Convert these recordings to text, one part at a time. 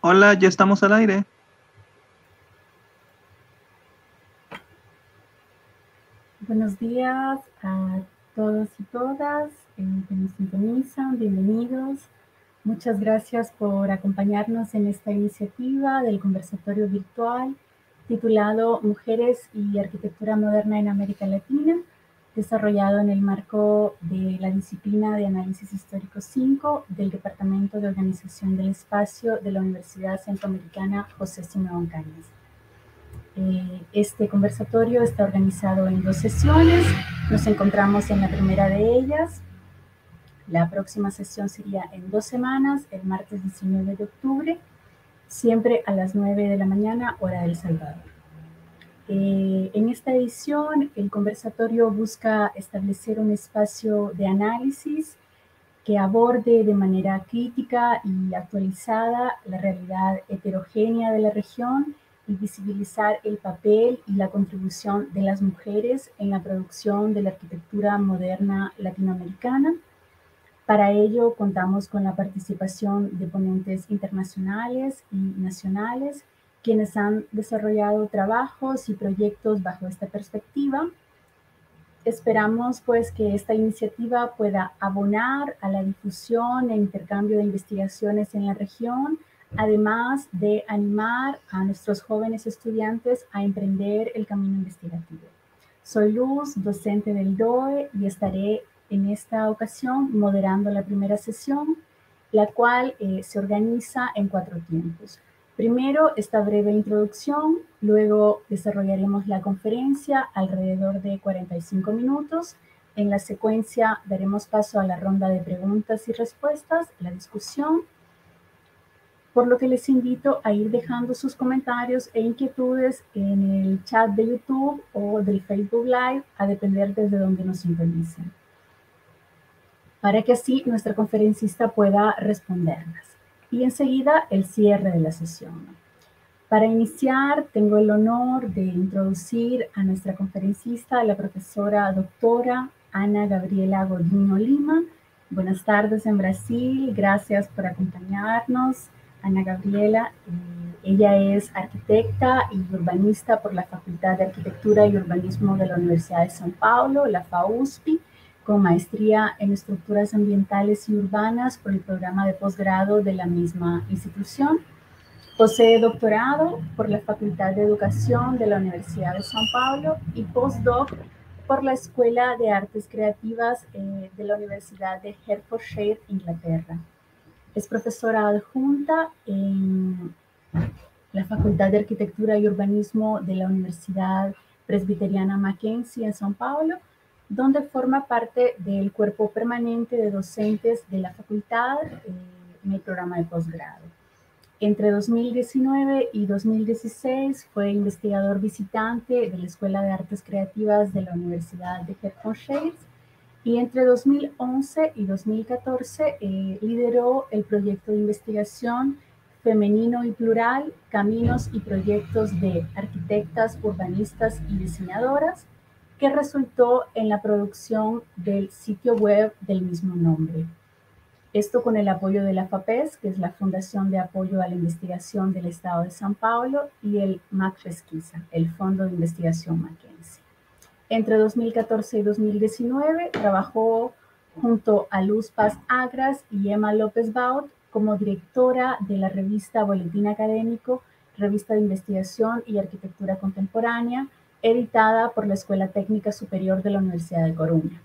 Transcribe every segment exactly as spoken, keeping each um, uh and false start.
Hola, ya estamos al aire. Buenos días a todos y todas eh, que nos sintonizan, bienvenidos. Muchas gracias por acompañarnos en esta iniciativa del conversatorio virtual titulado Mujeres y Arquitectura Moderna en América Latina, desarrollado en el marco de la disciplina de Análisis Histórico cinco del Departamento de Organización del Espacio de la Universidad Centroamericana José Simeón Cañas. Este conversatorio está organizado en dos sesiones. Nos encontramos en la primera de ellas. La próxima sesión sería en dos semanas, el martes diecinueve de octubre, siempre a las nueve de la mañana, hora del Salvador. Eh, en esta edición, el conversatorio busca establecer un espacio de análisis que aborde de manera crítica y actualizada la realidad heterogénea de la región y visibilizar el papel y la contribución de las mujeres en la producción de la arquitectura moderna latinoamericana. Para ello, contamos con la participación de ponentes internacionales y nacionales, quienes han desarrollado trabajos y proyectos bajo esta perspectiva. Esperamos pues que esta iniciativa pueda abonar a la difusión e intercambio de investigaciones en la región, además de animar a nuestros jóvenes estudiantes a emprender el camino investigativo. Soy Luz, docente del D O E, y estaré en esta ocasión moderando la primera sesión, la cual eh, se organiza en cuatro tiempos. Primero, esta breve introducción, luego desarrollaremos la conferencia alrededor de cuarenta y cinco minutos. En la secuencia daremos paso a la ronda de preguntas y respuestas, la discusión, por lo que les invito a ir dejando sus comentarios e inquietudes en el chat de YouTube o del Facebook Live, a depender desde donde nos sintonicen, para que así nuestra conferencista pueda responderlas. Y enseguida el cierre de la sesión. Para iniciar, tengo el honor de introducir a nuestra conferencista, la profesora doctora Ana Gabriela Godinho Lima. Buenas tardes en Brasil, gracias por acompañarnos, Ana Gabriela. Eh, ella es arquitecta y urbanista por la Facultad de Arquitectura y Urbanismo de la Universidad de São Paulo, la FAUSP, con maestría en estructuras ambientales y urbanas por el programa de posgrado de la misma institución. Posee doctorado por la Facultad de Educación de la Universidad de São Paulo y postdoc por la Escuela de Artes Creativas eh, de la Universidad de Hertfordshire, Inglaterra. Es profesora adjunta en la Facultad de Arquitectura y Urbanismo de la Universidad Presbiteriana Mackenzie en São Paulo, donde forma parte del cuerpo permanente de docentes de la facultad eh, en el programa de posgrado. Entre dos mil diecinueve y dos mil dieciséis fue investigador visitante de la Escuela de Artes Creativas de la Universidad de Hertfordshire, y entre dos mil once y dos mil catorce eh, lideró el proyecto de investigación Femenino y Plural, Caminos y Proyectos de Arquitectas, Urbanistas y Diseñadoras, que resultó en la producción del sitio web del mismo nombre. Esto con el apoyo de la FAPES, que es la Fundación de Apoyo a la Investigación del Estado de São Paulo, y el MAC-Pesquisa, el Fondo de Investigación Mackenzie. Entre dos mil catorce y dos mil diecinueve trabajó junto a Luz Paz Agras y Emma López Baut como directora de la revista Boletín Académico, revista de investigación y arquitectura contemporánea, editada por la Escuela Técnica Superior de la Universidad de Coruña.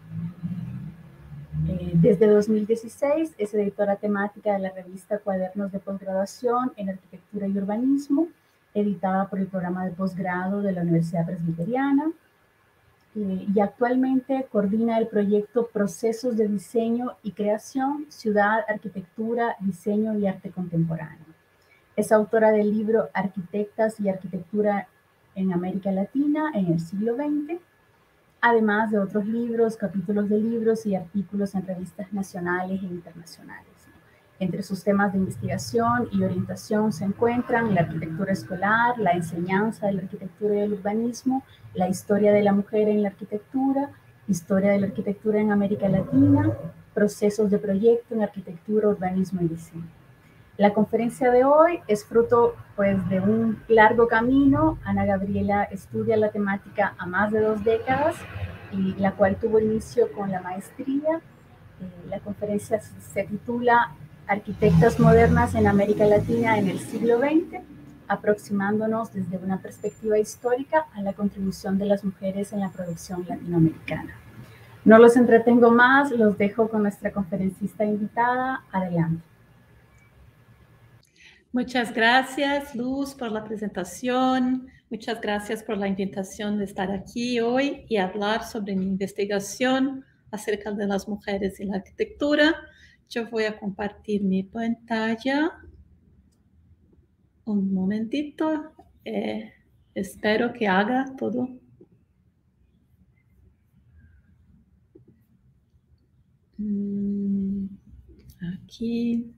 Eh, desde dos mil dieciséis es editora temática de la revista Cuadernos de Posgraduación en Arquitectura y Urbanismo, editada por el programa de posgrado de la Universidad Presbiteriana, eh, y actualmente coordina el proyecto Procesos de Diseño y Creación, Ciudad, Arquitectura, Diseño y Arte Contemporáneo. Es autora del libro Arquitectas y Arquitectura en América Latina en el siglo veinte, además de otros libros, capítulos de libros y artículos en revistas nacionales e internacionales. Entre sus temas de investigación y orientación se encuentran la arquitectura escolar, la enseñanza de la arquitectura y el urbanismo, la historia de la mujer en la arquitectura, historia de la arquitectura en América Latina, procesos de proyecto en arquitectura, urbanismo y diseño. La conferencia de hoy es fruto pues, de un largo camino. Ana Gabriela estudia la temática a más de dos décadas, y la cual tuvo inicio con la maestría. Eh, la conferencia se titula Arquitectas modernas en América Latina en el siglo veinte, aproximándonos desde una perspectiva histórica a la contribución de las mujeres en la producción latinoamericana. No los entretengo más, los dejo con nuestra conferencista invitada. Adelante. Muchas gracias, Luz, por la presentación. Muchas gracias por la invitación de estar aquí hoy y hablar sobre mi investigación acerca de las mujeres y la arquitectura. Yo voy a compartir mi pantalla. Un momentito. Eh, espero que haga todo. Mm, aquí.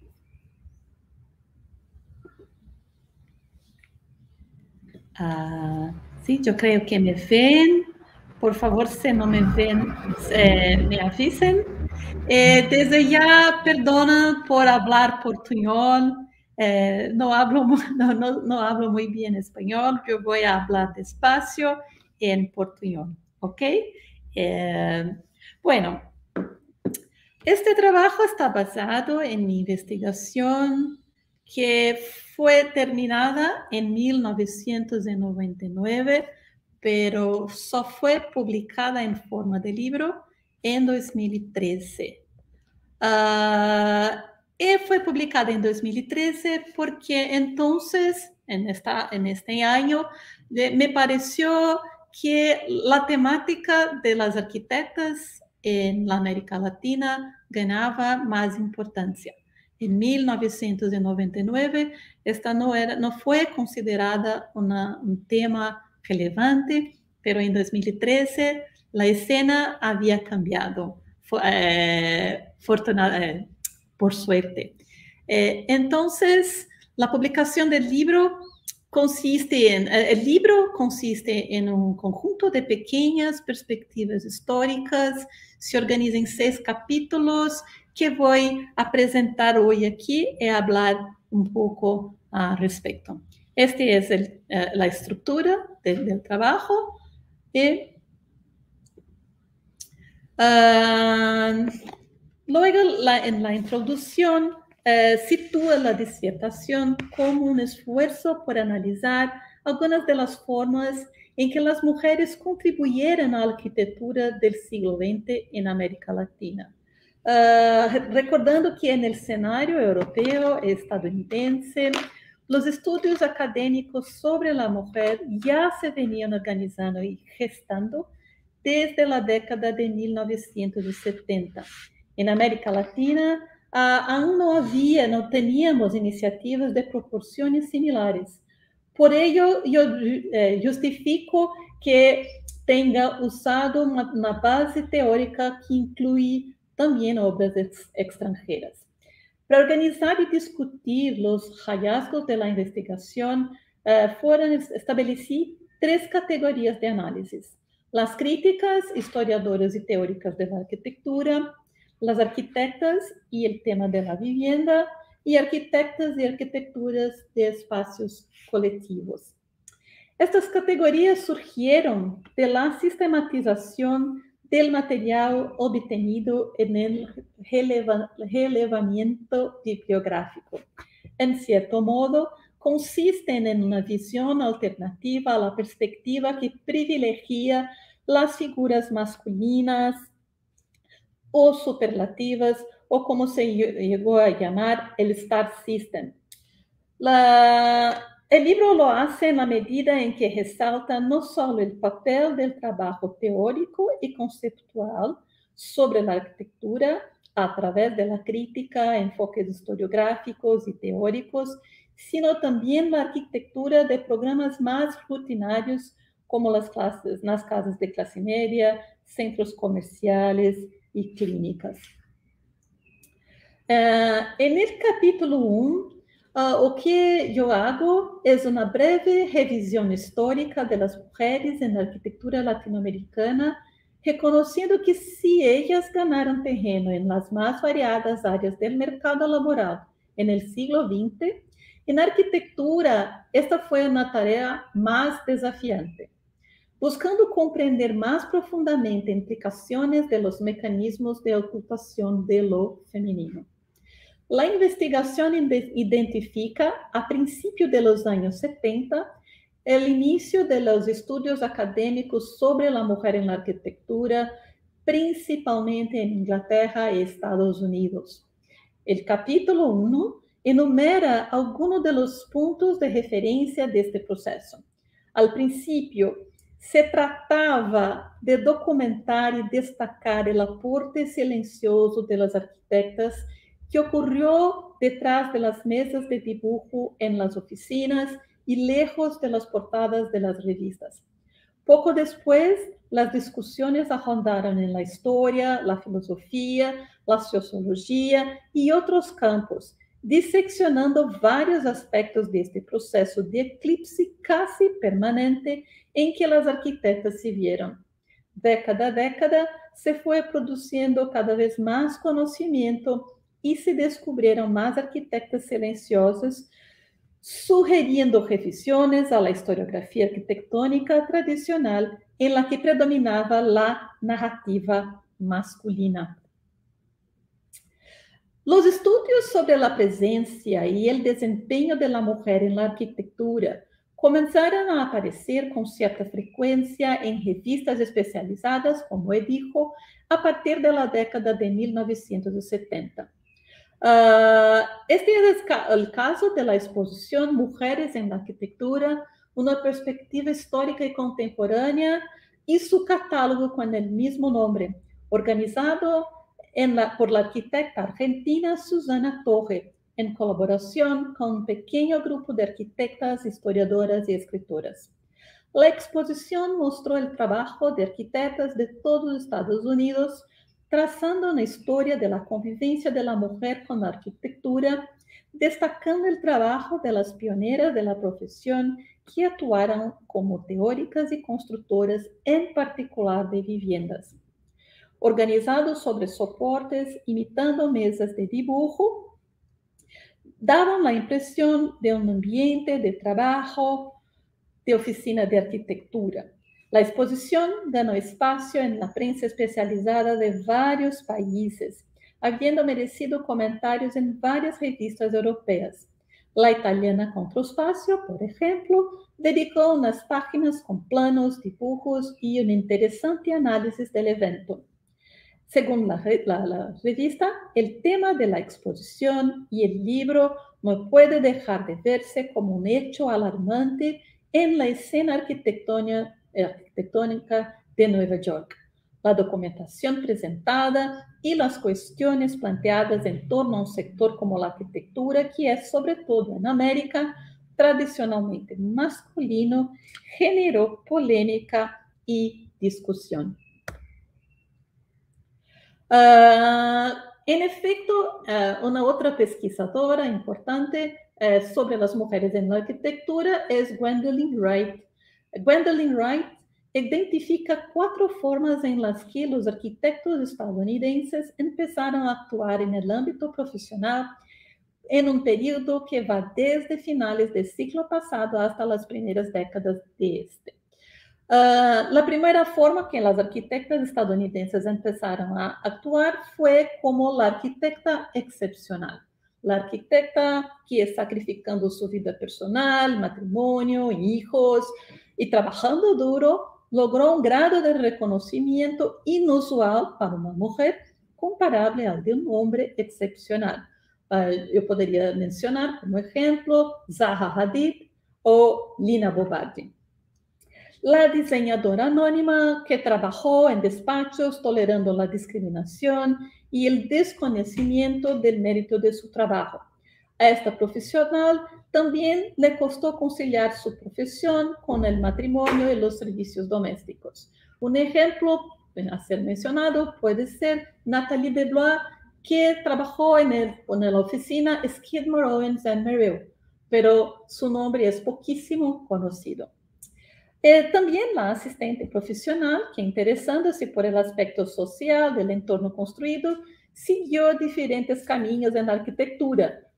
Uh, sí, yo creo que me ven. Por favor, si no me ven, eh, me avisen. Eh, desde ya, perdona por hablar portuñol. Eh, no, hablo, no, no, no hablo muy bien español. Yo voy a hablar despacio en portuñol, ¿ok? Eh, bueno, este trabajo está basado en mi investigación que fue terminada en mil novecientos noventa y nueve, pero solo fue publicada en forma de libro en dos mil trece. Uh, y fue publicada en dos mil trece porque entonces, en, esta, en este año, de, me pareció que la temática de las arquitectas en la América Latina ganaba más importancia. En mil novecientos noventa y nueve, esta no, era, no fue considerada una, un tema relevante, pero en dos mil trece la escena había cambiado, eh, fortunada, eh, por suerte. Eh, entonces, la publicación del libro consiste en, el libro consiste en un conjunto de pequeñas perspectivas históricas, se organiza en seis capítulos que voy a presentar hoy aquí y hablar un poco al respecto. Esta es el, uh, la estructura del, del trabajo. Y, uh, luego, la, en la introducción, Uh, sitúa la disertación como un esfuerzo por analizar algunas de las formas en que las mujeres contribuyeron a la arquitectura del siglo veinte en América Latina. Uh, recordando que en el escenario europeo y estadounidense, los estudios académicos sobre la mujer ya se venían organizando y gestando desde la década de mil novecientos setenta. En América Latina, Uh, aún no había, no teníamos iniciativas de proporciones similares. Por ello, yo eh, justifico que tenga usado una, una base teórica que incluye también obras ex extranjeras. Para organizar y discutir los hallazgos de la investigación, uh, fueron establecí tres categorías de análisis: las críticas, historiadoras y teóricas de la arquitectura, las arquitectas y el tema de la vivienda, y arquitectas y arquitecturas de espacios colectivos. Estas categorías surgieron de la sistematización del material obtenido en el releva, relevamiento bibliográfico. En cierto modo, consisten en una visión alternativa a la perspectiva que privilegia las figuras masculinas o superlativas, o como se llegó a llamar el Star System. La, el libro lo hace en la medida en que resalta no solo el papel del trabajo teórico y conceptual sobre la arquitectura a través de la crítica, enfoques historiográficos y teóricos, sino también la arquitectura de programas más rutinarios como las, clases, las casas de clase media, centros comerciales y clínicas. Uh, en el capítulo uno, uh, o que yo hago es una breve revisión histórica de las mujeres en la arquitectura latinoamericana, reconociendo que si ellas ganaron terreno en las más variadas áreas del mercado laboral en el siglo veinte, en arquitectura esta fue una tarea más desafiante, buscando comprender más profundamente implicaciones de los mecanismos de ocultación de lo femenino. La investigación identifica, a principios de los años setenta, el inicio de los estudios académicos sobre la mujer en la arquitectura, principalmente en Inglaterra y Estados Unidos. El capítulo uno enumera algunos de los puntos de referencia de este proceso. Al principio, se trataba de documentar y destacar el aporte silencioso de las arquitectas que ocurrió detrás de las mesas de dibujo en las oficinas y lejos de las portadas de las revistas. Poco después, las discusiones ahondaron en la historia, la filosofía, la sociología y otros campos, diseccionando varios aspectos de este proceso de eclipse casi permanente en que las arquitectas se vieron. Década a década, se fue produciendo cada vez más conocimiento y se descubrieron más arquitectas silenciosas, sugiriendo revisiones a la historiografía arquitectónica tradicional en la que predominaba la narrativa masculina. Los estudios sobre la presencia y el desempeño de la mujer en la arquitectura comenzaron a aparecer con cierta frecuencia en revistas especializadas, como he dicho, a partir de la década de mil novecientos setenta. Uh, este es el caso de la exposición Mujeres en la Arquitectura, una perspectiva histórica y contemporánea, y su catálogo con el mismo nombre, organizado en la, por la arquitecta argentina Susana Torre, en colaboración con un pequeño grupo de arquitectas, historiadoras y escritoras. La exposición mostró el trabajo de arquitectas de todos los Estados Unidos, trazando una historia de la convivencia de la mujer con la arquitectura, destacando el trabajo de las pioneras de la profesión que actuaron como teóricas y constructoras, en particular de viviendas. Organizados sobre soportes, imitando mesas de dibujo, daban la impresión de un ambiente de trabajo, de oficina de arquitectura. La exposición ganó espacio en la prensa especializada de varios países, habiendo merecido comentarios en varias revistas europeas. La italiana Controspazio, por ejemplo, dedicó unas páginas con planos, dibujos y un interesante análisis del evento. Según la, la, la revista, el tema de la exposición y el libro no puede dejar de verse como un hecho alarmante en la escena arquitectónica arquitectónica de Nueva York. La documentación presentada y las cuestiones planteadas en torno a un sector como la arquitectura, que es, sobre todo en América, tradicionalmente masculino, generó polémica y discusión. Uh, en efecto, uh, una otra pesquisadora importante uh, sobre las mujeres en la arquitectura es Gwendolyn Wright. Gwendolyn Wright identifica cuatro formas en las que los arquitectos estadounidenses empezaron a actuar en el ámbito profesional en un periodo que va desde finales del siglo pasado hasta las primeras décadas de este. Uh, la primera forma que las arquitectas estadounidenses empezaron a actuar fue como la arquitecta excepcional. La arquitecta que, sacrificando su vida personal, matrimonio, hijos y trabajando duro, logró un grado de reconocimiento inusual para una mujer, comparable al de un hombre excepcional. Uh, yo podría mencionar como ejemplo Zaha Hadid o Lina Bobardi. La diseñadora anónima que trabajó en despachos tolerando la discriminación y el desconocimiento del mérito de su trabajo. A esta profesional también le costó conciliar su profesión con el matrimonio y los servicios domésticos. Un ejemplo a ser mencionado puede ser Nathalie Deblois, que trabajó en, el, en la oficina Skidmore, Owens and Merrill, pero su nombre es poquísimo conocido. Eh, también la asistente profesional, que interesándose por el aspecto social del entorno construido, siguió diferentes caminos en la arquitectura,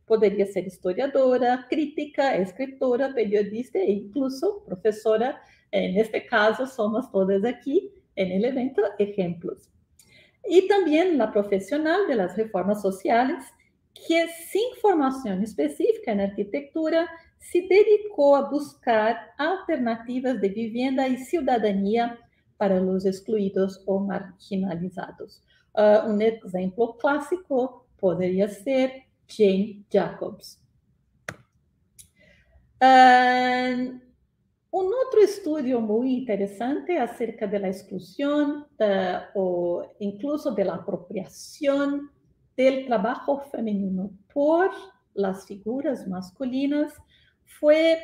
Poderia ser historiadora, crítica, escritora, periodista e incluso professora. Neste caso, somos todas aqui, no evento, exemplos. E também a profissional de las reformas sociais, que sem formação específica em arquitetura, se dedicou a buscar alternativas de vivienda e cidadania para os excluídos ou marginalizados. Uh, um exemplo clássico poderia ser Jane Jacobs. Uh, um outro estudo muito interessante acerca da exclusão, uh, ou incluso da apropriação do trabalho feminino por las figuras masculinas foi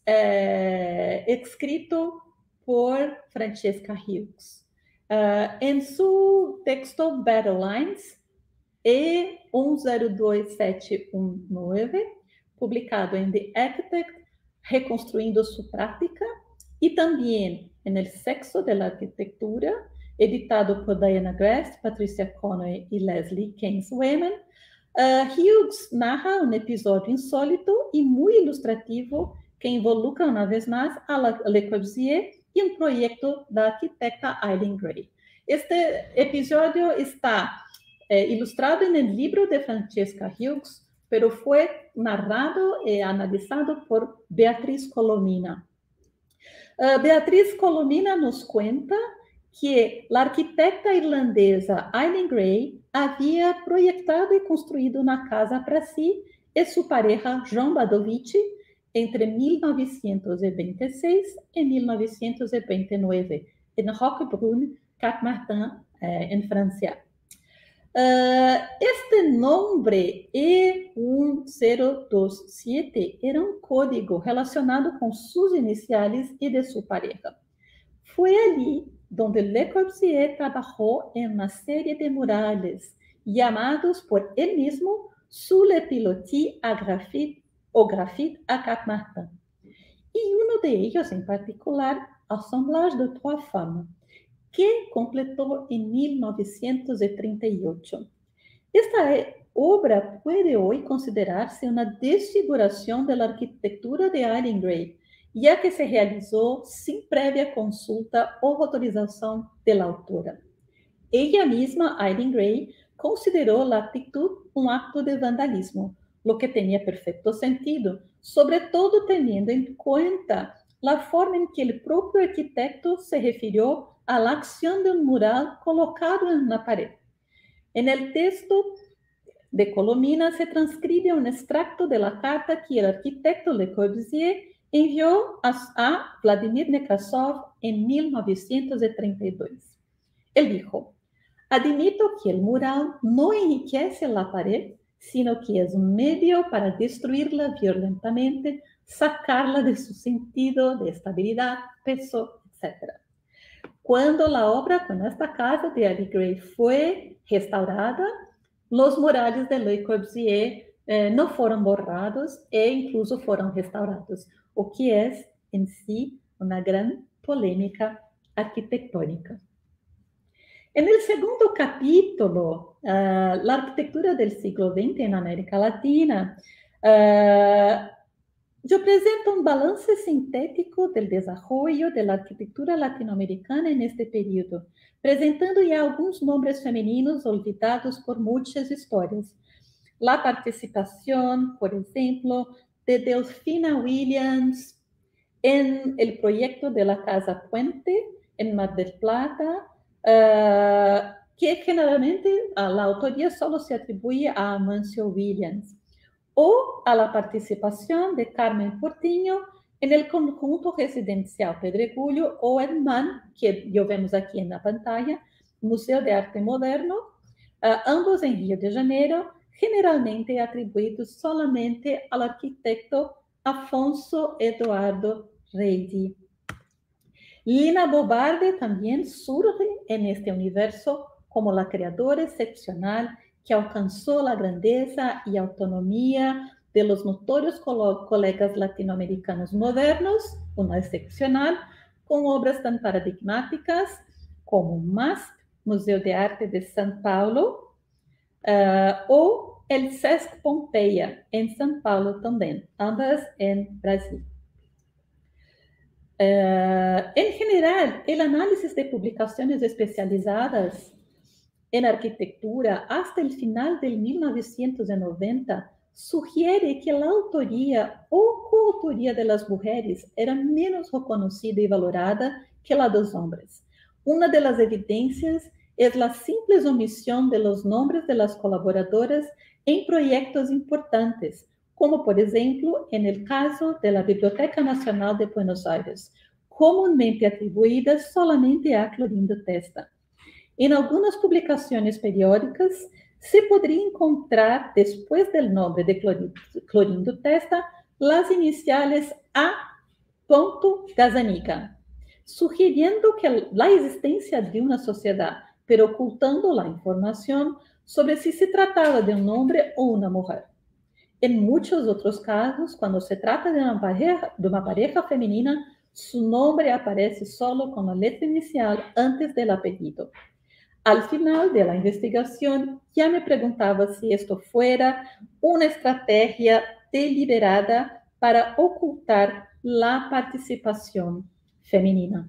uh, escrito por Francesca Hughes. Uh, em seu texto Battle Lines, E um zero dois sete um nove, publicado em The Architect, reconstruindo sua prática, e também em El Sexo de la Arquitectura, editado por Diana Grass, Patricia Conway e Leslie Keynes-Wayman, uh, Hughes narra um episódio insólito e muito ilustrativo que involucra, uma vez mais, a Le Corbusier e um projeto da arquitecta Eileen Gray. Este episódio está eh, ilustrado no livro de Francesca Hughes, pero foi narrado e analisado por Beatriz Colomina. Uh, Beatriz Colomina nos conta que a arquitecta irlandesa Eileen Gray havia projetado e construído uma casa para si e sua pareja Jean Badovich entre mil novecentos e vinte e seis e mil novecentos e vinte e nove, em Roquebrune, Cap Martin, eh, em França. Uh, este nome E um zero dois sete era um código relacionado com suas iniciais e de sua pareja. Foi ali onde Le Corbusier trabalhou em uma série de murales chamados por ele mesmo sous le pilotis à graphite, au graphite à Cap Martin. E um de ellos, em particular, Assemblage de Trois Femmes, que completou em mil novecentos e trinta e oito. Esta obra pode hoje considerar-se uma desfiguração da arquitetura de Eileen Gray, já que se realizou sem prévia consulta ou autorização da autora. Ela mesma, Eileen Gray, considerou a atitude um acto de vandalismo, o que tinha perfeito sentido, sobretudo tendo em conta a forma em que o próprio arquiteto se referiu à ação de um mural colocado na parede. En el texto de Colomina se transcribe um extracto de la carta que o arquitecto Le Corbusier enviou a, a Vladimir Nekrasov em mil novecentos e trinta e dois. Ele dijo: admito que el mural no enriquece la pared, sino que es un medio para destruirla violentamente, sacarla de su sentido de estabilidad, peso, etcétera. Cuando la obra con esta casa de Eileen Gray fue restaurada, los murales de Le Corbusier eh, no fueron borrados e incluso fueron restaurados, o que es en sí una gran polémica arquitectónica. En el segundo capítulo, uh, la arquitectura del siglo veinte en América Latina, uh, yo presento un balance sintético del desarrollo de la arquitectura latinoamericana en este periodo, presentando ya algunos nombres femeninos olvidados por muchas historias. La participación, por ejemplo, de Delfina Williams en el proyecto de la Casa Puente en Mar del Plata, Uh, que generalmente a la autoría solo se atribuye a Amancio Williams, o a la participación de Carmen Portinho en el conjunto residencial Pedregulho o el M A N, que yo vemos aquí en la pantalla, Museo de Arte Moderno, uh, ambos en Rio de Janeiro, generalmente atribuidos solamente al arquitecto Afonso Eduardo Reidi. Lina Bo Bardi también surge en este universo como la creadora excepcional que alcanzó la grandeza y autonomía de los notorios colegas latinoamericanos modernos, una excepcional, con obras tan paradigmáticas como M A S P, Museo de Arte de São Paulo, uh, o el SESC Pompeia, en São Paulo también, ambas en Brasil. Uh, en general, el análisis de publicaciones especializadas en arquitectura hasta el final del mil novecientos noventa sugiere que la autoría o coautoría de las mujeres era menos reconocida y valorada que la de los hombres. Una de las evidencias es la simple omisión de los nombres de las colaboradoras en proyectos importantes, como por ejemplo en el caso de la Biblioteca Nacional de Buenos Aires, comúnmente atribuida solamente a Clorindo Testa. En algunas publicaciones periódicas se podría encontrar, después del nombre de Clorindo Testa, las iniciales A. Gazzaniga, sugiriendo que la existencia de una sociedad, pero ocultando la información sobre si se trataba de un hombre o una mujer. En muchos otros casos, cuando se trata de una pareja, de una pareja femenina, su nombre aparece solo con la letra inicial antes del apellido. Al final de la investigación, ya me preguntaba si esto fuera una estrategia deliberada para ocultar la participación femenina.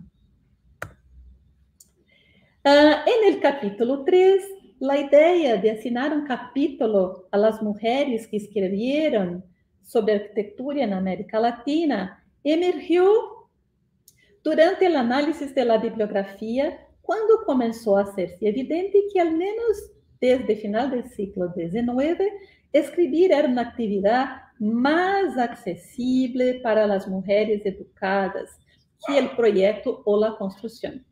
Uh, en el capítulo tres, la idea de asignar un capítulo a las mujeres que escribieron sobre arquitectura en América Latina emergió durante el análisis de la bibliografía, cuando comenzó a hacerse evidente que al menos desde el final del siglo diecinueve, escribir era una actividad más accesible para las mujeres educadas que el proyecto o la construcción.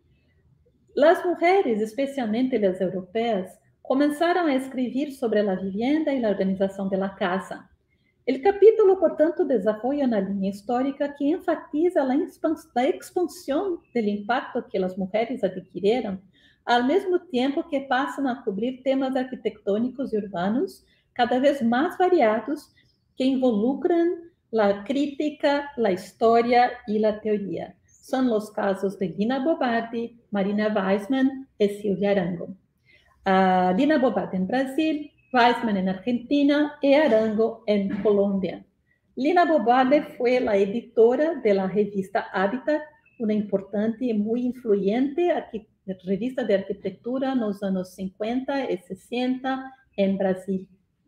Las mujeres, especialmente las europeas, comenzaron a escribir sobre la vivienda y la organización de la casa. El capítulo, por tanto, desarrolla una línea histórica que enfatiza la, expans la expansión del impacto que las mujeres adquirieron, al mismo tiempo que pasan a cubrir temas arquitectónicos y urbanos cada vez más variados que involucran la crítica, la historia y la teoría. Son los casos de Lina Bo Bardi, Marina Weissman y Silvia Arango. Uh, Lina Bo Bardi en Brasil, Weissman en Argentina y Arango en Colombia. Lina Bo Bardi fue la editora de la revista Hábitat, una importante y muy influyente revista de arquitectura en los años cincuenta y sesenta en Brasil.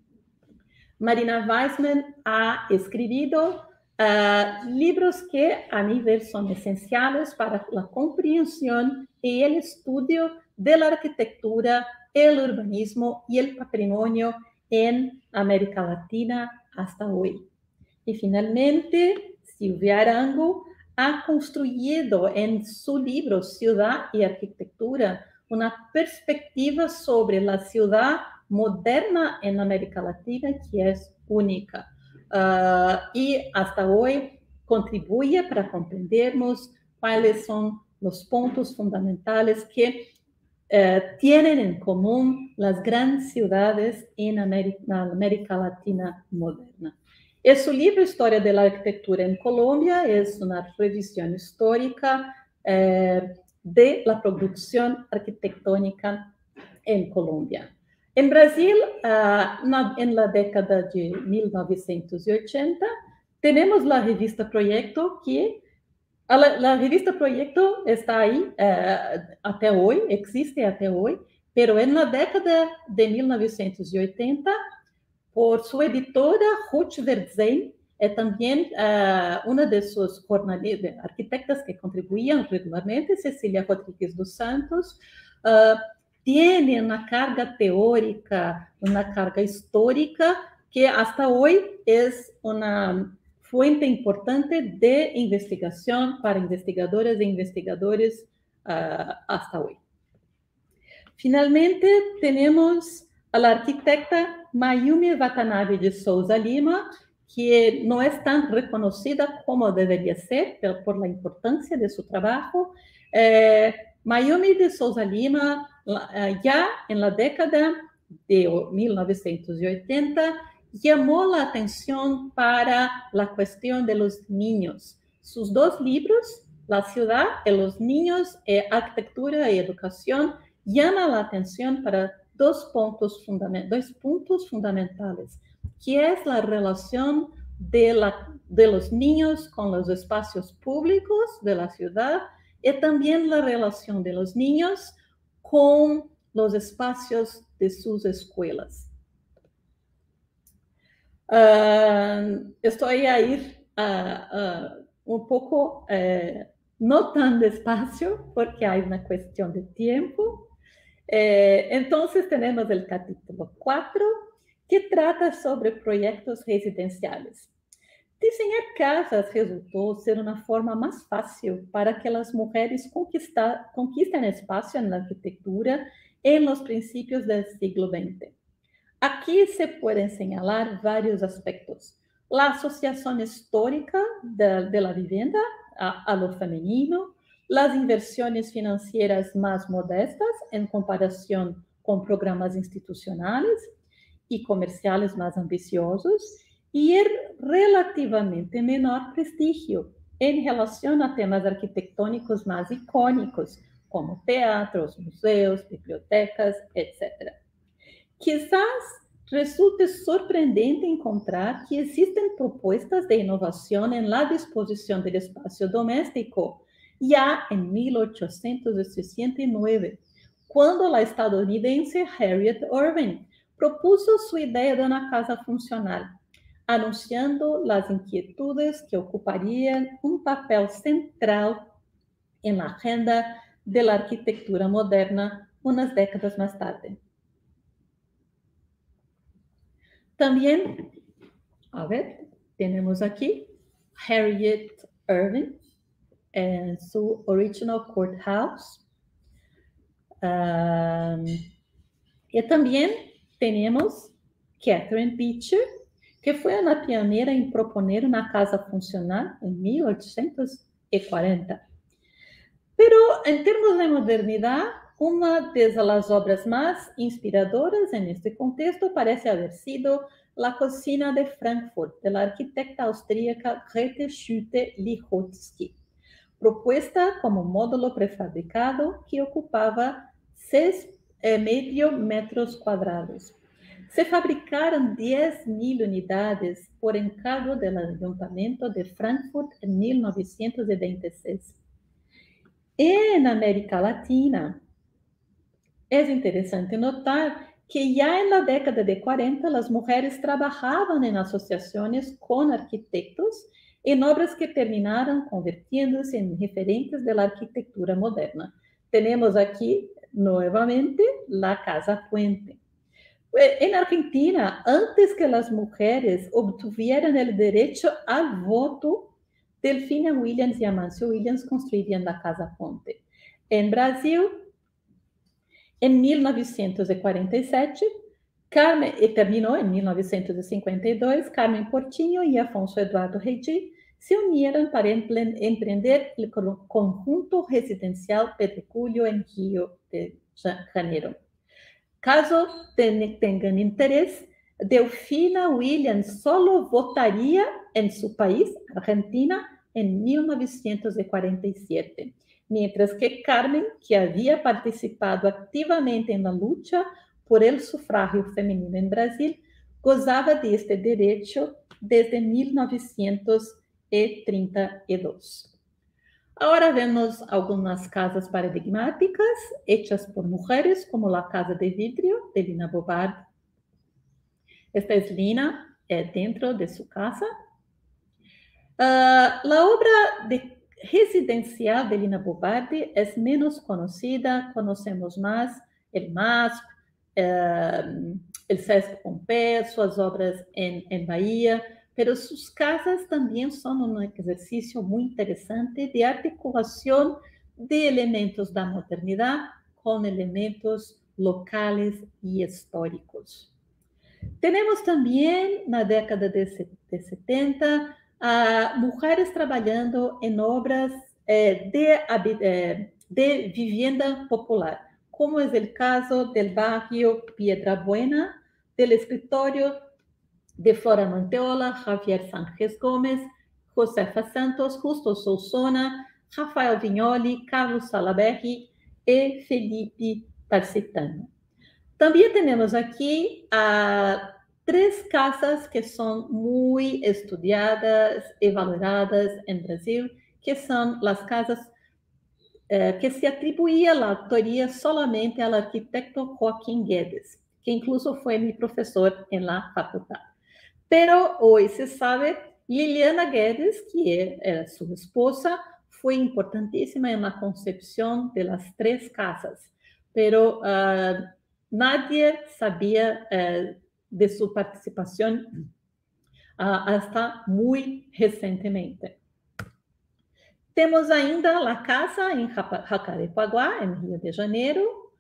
Marina Weissman ha escrito uh, libros que a nivel son esenciales para la comprensión y el estudio de la arquitectura, el urbanismo y el patrimonio en América Latina hasta hoy. Y finalmente, Silvia Arango ha construido en su libro Ciudad y Arquitectura una perspectiva sobre la ciudad moderna en América Latina que es única. Uh, y hasta hoy contribuye para comprendernos cuáles son los puntos fundamentales que Uh, tienen en común las grandes ciudades en América, América Latina moderna. Es su libro Historia de la Arquitectura en Colombia, es una revisión histórica uh, de la producción arquitectónica en Colombia. En Brasil, uh, na, en la década de mil novecientos ochenta, tenemos la revista Proyecto, que La, la revista Proyecto está ahí uh, até hoy, existe até hoy, pero en la década de mil novecientos ochenta, por su editora Ruth Verzein, é também uh, uma de suas jornalistas, arquitectas que contribuíam regularmente, Cecília Rodrigues dos Santos, uh, tiene uma carga teórica, uma carga histórica, que hasta hoy es una fuente importante de investigación para investigadoras e investigadores uh, hasta hoy. Finalmente, tenemos a la arquitecta Mayumi Watanabe de Souza Lima, que no es tan reconocida como debería ser por la importancia de su trabajo. Eh, Mayumi de Souza Lima, uh, ya en la década de mil novecientos ochenta, llamó la atención para la cuestión de los niños. Sus dos libros, La ciudad de los niños, eh, Arquitectura y Educación, llaman la atención para dos puntos, fundament dos puntos fundamentales, que es la relación de, la, de los niños con los espacios públicos de la ciudad y también la relación de los niños con los espacios de sus escuelas. Uh, estoy a ir uh, uh, un poco, uh, no tan despacio, porque hay una cuestión de tiempo. Eh, entonces tenemos el capítulo cuatro, que trata sobre proyectos residenciales. Diseñar casas resultó ser una forma más fácil para que las mujeres conquisten espacio en la arquitectura en los principios del siglo veinte. Aquí se pueden señalar varios aspectos. La asociación histórica de, de la vivienda a, a lo femenino, las inversiones financieras más modestas en comparación con programas institucionales y comerciales más ambiciosos, y el relativamente menor prestigio en relación a temas arquitectónicos más icónicos, como teatros, museos, bibliotecas, etcétera. Quizás resulte sorprendente encontrar que existen propuestas de innovación en la disposición del espacio doméstico ya en mil ochocientos sesenta y nueve, cuando la estadounidense Harriet Irving propuso su idea de una casa funcional, anunciando las inquietudes que ocuparían un papel central en la agenda de la arquitectura moderna unas décadas más tarde. También, a ver, tenemos aquí Harriet Irving en su Original Courthouse. Um, y también tenemos Catherine Beecher, que fue una pionera en proponer una casa funcional en mil ochocientos cuarenta. Pero en términos de modernidad, una de las obras más inspiradoras en este contexto parece haber sido la cocina de Frankfurt, de la arquitecta austríaca Grete Schütte-Lihotzky, propuesta como módulo prefabricado que ocupaba seis y medio metros cuadrados. Se fabricaron diez mil unidades por encargo del Ayuntamiento de Frankfurt en mil novecientos veintiséis. En América Latina, es interesante notar que ya en la década de cuarenta las mujeres trabajaban en asociaciones con arquitectos en obras que terminaron convirtiéndose en referentes de la arquitectura moderna. Tenemos aquí nuevamente la Casa Puente. En Argentina, antes que las mujeres obtuvieran el derecho al voto, Delfina Williams y Amancio Williams construirían la Casa Puente. En Brasil, en mil novecientos cuarenta y siete, Carmen, y terminó en mil novecientos cincuenta y dos, Carmen Portinho y Afonso Eduardo Regi se unieron para emprender el conjunto residencial Pedregulho en Río de Janeiro. Caso tengan interés, Delfina Williams solo votaría en su país, Argentina, en mil novecientos cuarenta y siete, mientras que Carmen, que había participado activamente en la lucha por el sufragio femenino en Brasil, gozaba de este derecho desde mil novecientos treinta y dos. Ahora vemos algunas casas paradigmáticas hechas por mujeres, como la Casa de Vidrio de Lina Bo Bardi. Esta es Lina eh, dentro de su casa. Uh, la obra de residencial de Lina Bo Bardi es menos conocida, conocemos más el M A S P, uh, el Sesc Pompeia, sus obras en, en Bahía, pero sus casas también son un ejercicio muy interesante de articulación de elementos de la modernidad con elementos locales y históricos. Tenemos también, en la década de setenta, a mujeres trabajando en obras eh, de, eh, de vivienda popular, como es el caso del barrio Piedra Buena, del escritorio de Flora Manteola, Javier Sánchez Gómez, Josefa Santos, Justo Solsona, Rafael Vignoli, Carlos Salaberry e Felipe Tarsitano. También tenemos aquí uh, tres casas que son muy estudiadas y valoradas en Brasil, que son las casas uh, que se atribuía la autoría solamente al arquitecto Joaquín Guedes, que incluso fue mi profesor en la facultad. Pero hoy se sabe, Liliana Guedes, que era su esposa, fue importantísima en la concepción de las tres casas, pero uh, nadie sabía uh, de su participación uh, hasta muy recientemente. Temos ainda a casa em Jacarepaguá, em Rio de Janeiro,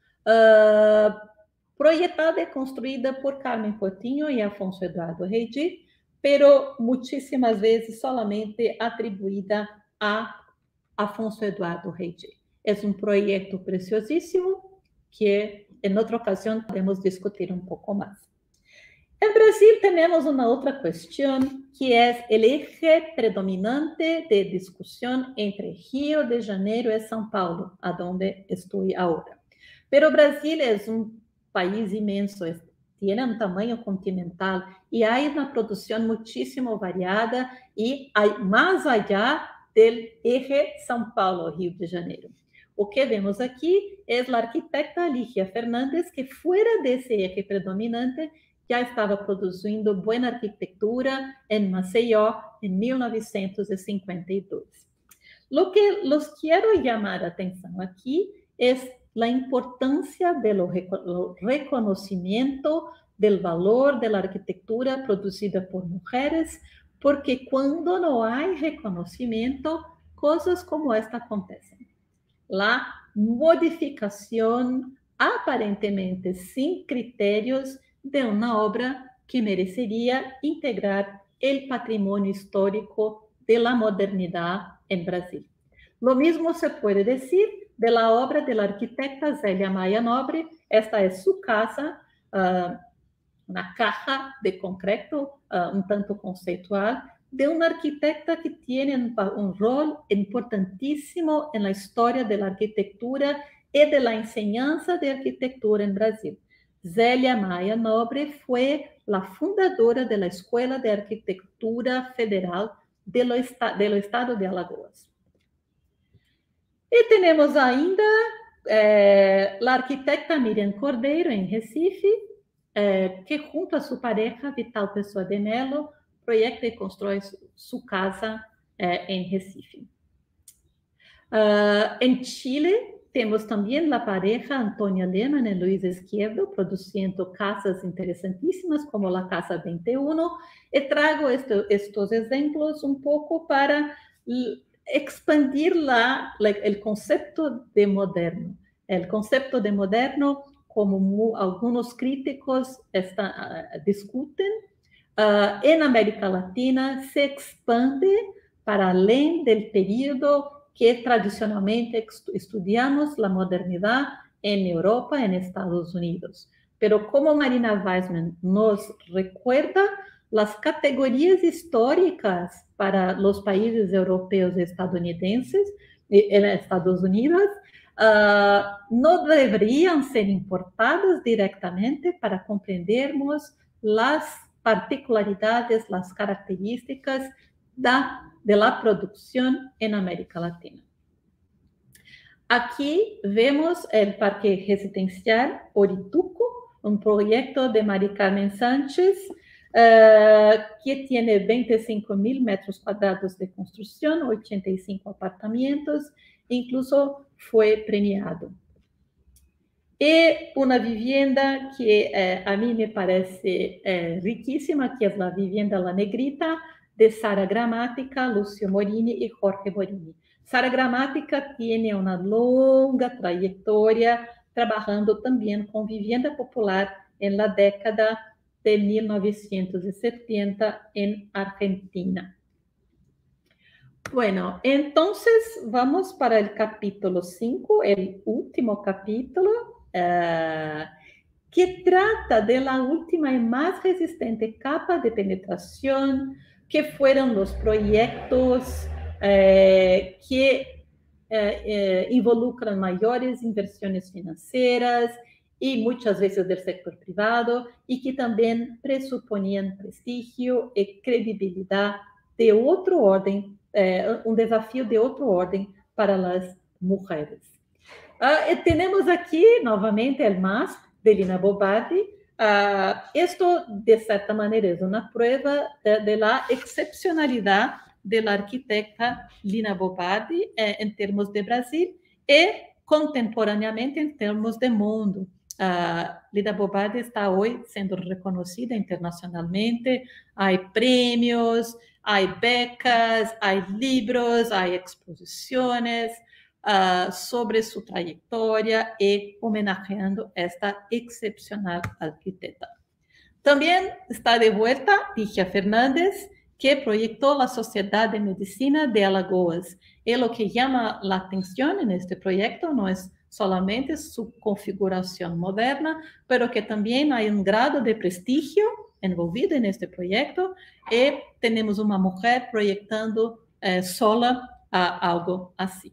uh, projetada e construída por Carmen Portinho e Afonso Eduardo Reidi, pero muitíssimas vezes solamente atribuída a Afonso Eduardo Reidi. É um projeto preciosíssimo que, em outra ocasião, podemos discutir um pouco mais. Em Brasil, temos uma outra questão, que é o eje predominante de discussão entre Rio de Janeiro e São Paulo, aonde estou agora. Pero Brasil é um país imenso, tem um tamanho continental e há uma produção muitíssimo variada e mais allá do eje São Paulo-Rio de Janeiro. O que vemos aqui é a arquitecta Lígia Fernandes, que fora desse eje predominante, já estava produzindo boa arquitetura em Maceió em mil novecentos e cinquenta e dois. O que los quero chamar a atenção aqui é a importância do reconhecimento do valor da arquitetura produzida por mulheres, porque quando não há reconhecimento, coisas como esta acontecem. A modificação, aparentemente sem critérios, de uma obra que mereceria integrar o patrimônio histórico da modernidade em Brasil. Lo mesmo se pode dizer da obra da arquitecta Zélia Maia Nobre. Esta é sua casa, uh, na caja de concreto, uh, um tanto conceitual, de uma arquitecta que tem um, um rol importantíssimo na história da arquitetura e da enseñança de arquitetura em Brasil. Zélia Maia Nobre foi a fundadora da Escola de Arquitetura Federal do, do Estado de Alagoas. E temos ainda eh, a arquitecta Miriam Cordeiro, em Recife, eh, que junto a sua pareja, Vital Pessoa de Mello, projeta e constrói sua casa eh, em Recife. Uh, em Chile, temos também a pareja Antônia Lehmann e Luiz Esquerdo, produzindo casas interessantíssimas, como a Casa vinte e um, e trago este, estes exemplos um pouco para expandir lá o conceito de moderno. O conceito de moderno, como alguns críticos está, uh, discutem, uh, em América Latina se expande para além do período que tradicionalmente estudamos a modernidade em Europa, em Estados Unidos. Pero como Marina Weissman nos recuerda, as categorias históricas para os países europeus e estadunidenses, e Estados Unidos, uh, não deveriam ser importadas diretamente para compreendermos as particularidades, as características da de la producción en América Latina. Aquí vemos el Parque Residencial Orituco, un proyecto de Mari Carmen Sánchez, uh, que tiene veinticinco mil metros cuadrados de construcción, ochenta y cinco apartamentos, incluso fue premiado. Y una vivienda que eh, a mí me parece eh, riquísima, que es la vivienda La Negrita, de Sara Gramática, Lúcio Morini y Jorge Morini. Sara Gramática tiene una longa trayectoria trabajando también con vivienda popular en la década de mil novecientos setenta en Argentina. Bueno, entonces vamos para el capítulo cinco, el último capítulo, uh, que trata de la última y más resistente capa de penetración, que fueron los proyectos eh, que eh, eh, involucran mayores inversiones financieras y muchas veces del sector privado, y que también presuponían prestigio y credibilidad de otro orden, eh, un desafío de otro orden para las mujeres. Uh, tenemos aquí nuevamente el M A S de Lina Bo Bardi. Uh, esto, de cierta manera, es una prueba de, de la excepcionalidad de la arquitecta Lina Bo Bardi eh, en términos de Brasil y contemporáneamente en términos de mundo. Uh, Lina Bo Bardi está hoy siendo reconocida internacionalmente. Hay premios, hay becas, hay libros, hay exposiciones Uh, sobre su trayectoria y homenajeando esta excepcional arquitecta. También está de vuelta Ligia Fernández, que proyectó la Sociedad de Medicina de Alagoas. Y lo que llama la atención en este proyecto no es solamente su configuración moderna, pero que también hay un grado de prestigio envolvido en este proyecto y tenemos una mujer proyectando eh, sola uh, algo así.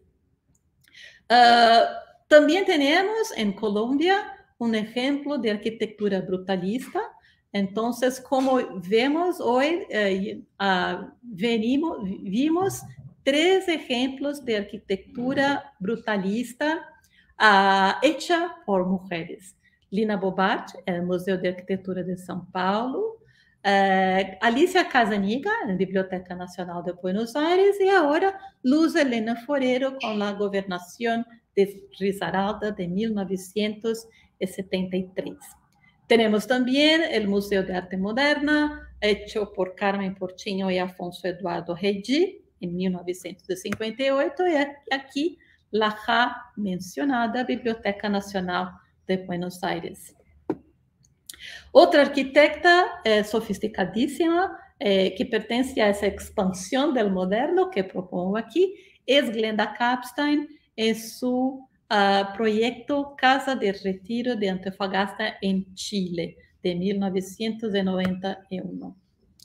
Uh, también tenemos en Colombia un ejemplo de arquitectura brutalista. Entonces, como vemos hoy, eh, uh, venimos, vimos tres ejemplos de arquitectura brutalista uh, hecha por mujeres. Lina Bo Bardi, el Museo de Arquitectura de São Paulo, Uh, Alicia Casaniga, na Biblioteca Nacional de Buenos Aires, e agora Luz Helena Forero, com a governação de Risaralda de mil novecentos e setenta e três. Temos também o Museu de Arte Moderna, hecho por Carmen Portinho e Afonso Eduardo Redi, em mil novecentos e cinquenta e oito, e aqui a já mencionada Biblioteca Nacional de Buenos Aires. Outra arquitecta eh, sofisticadíssima, eh, que pertence a essa expansão do moderno que propongo aqui, é Glenda Kapstein, em seu uh, projeto Casa de Retiro de Antofagasta, em Chile, de mil novecentos e noventa e um.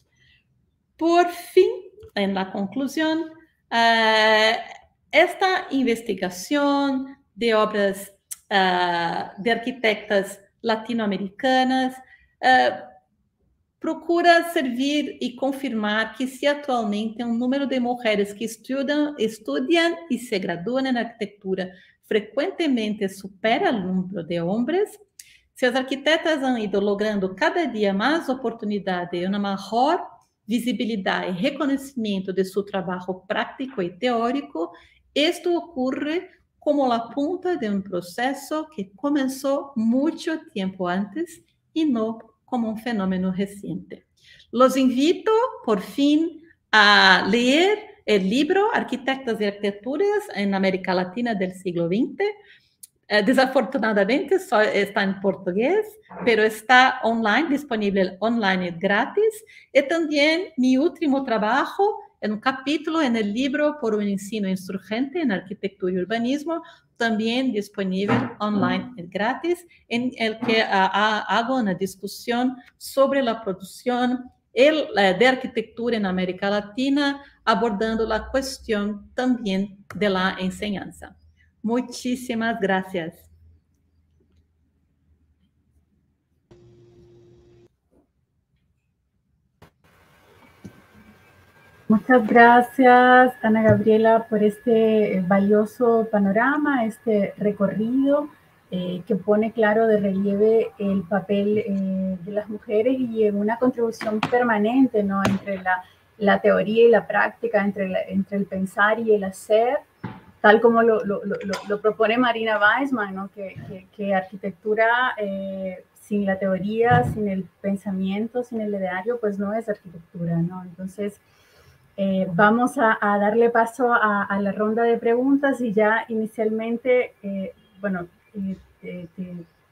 Por fim, em la conclusão, uh, esta investigação de obras uh, de arquitectas latino-americanas uh, procura servir e confirmar que se atualmente um número de mulheres que estudam, estudam e se graduam em arquitetura frequentemente supera o número de homens, se as arquitetas han ido logrando cada dia mais oportunidade e uma maior visibilidade e reconhecimento de seu trabalho prático e teórico, isto ocorre como a punta de um processo que começou muito tempo antes e não como um fenômeno recente. Los invito, por fim, a ler o livro Arquitectas e Arquiteturas em América Latina del siglo veinte. Uh, desafortunadamente, só está em português, pero está online, disponível online grátis. E também meu último trabalho, en un capítulo en el libro Por un ensino insurgente en arquitectura y urbanismo, también disponible online y gratis, en el que uh, hago una discusión sobre la producción el, uh, de arquitectura en América Latina, abordando la cuestión también de la enseñanza. Muchísimas gracias. Muchas gracias, Ana Gabriela, por este valioso panorama, este recorrido eh, que pone claro de relieve el papel eh, de las mujeres y en una contribución permanente, ¿no?, entre la, la teoría y la práctica, entre, la, entre el pensar y el hacer, tal como lo, lo, lo, lo propone Marina Weissman, ¿no?, que, que, que arquitectura eh, sin la teoría, sin el pensamiento, sin el ideario, pues no es arquitectura, ¿no? Entonces, Eh, vamos a, a darle paso a, a la ronda de preguntas y ya inicialmente, eh, bueno, eh, te, te,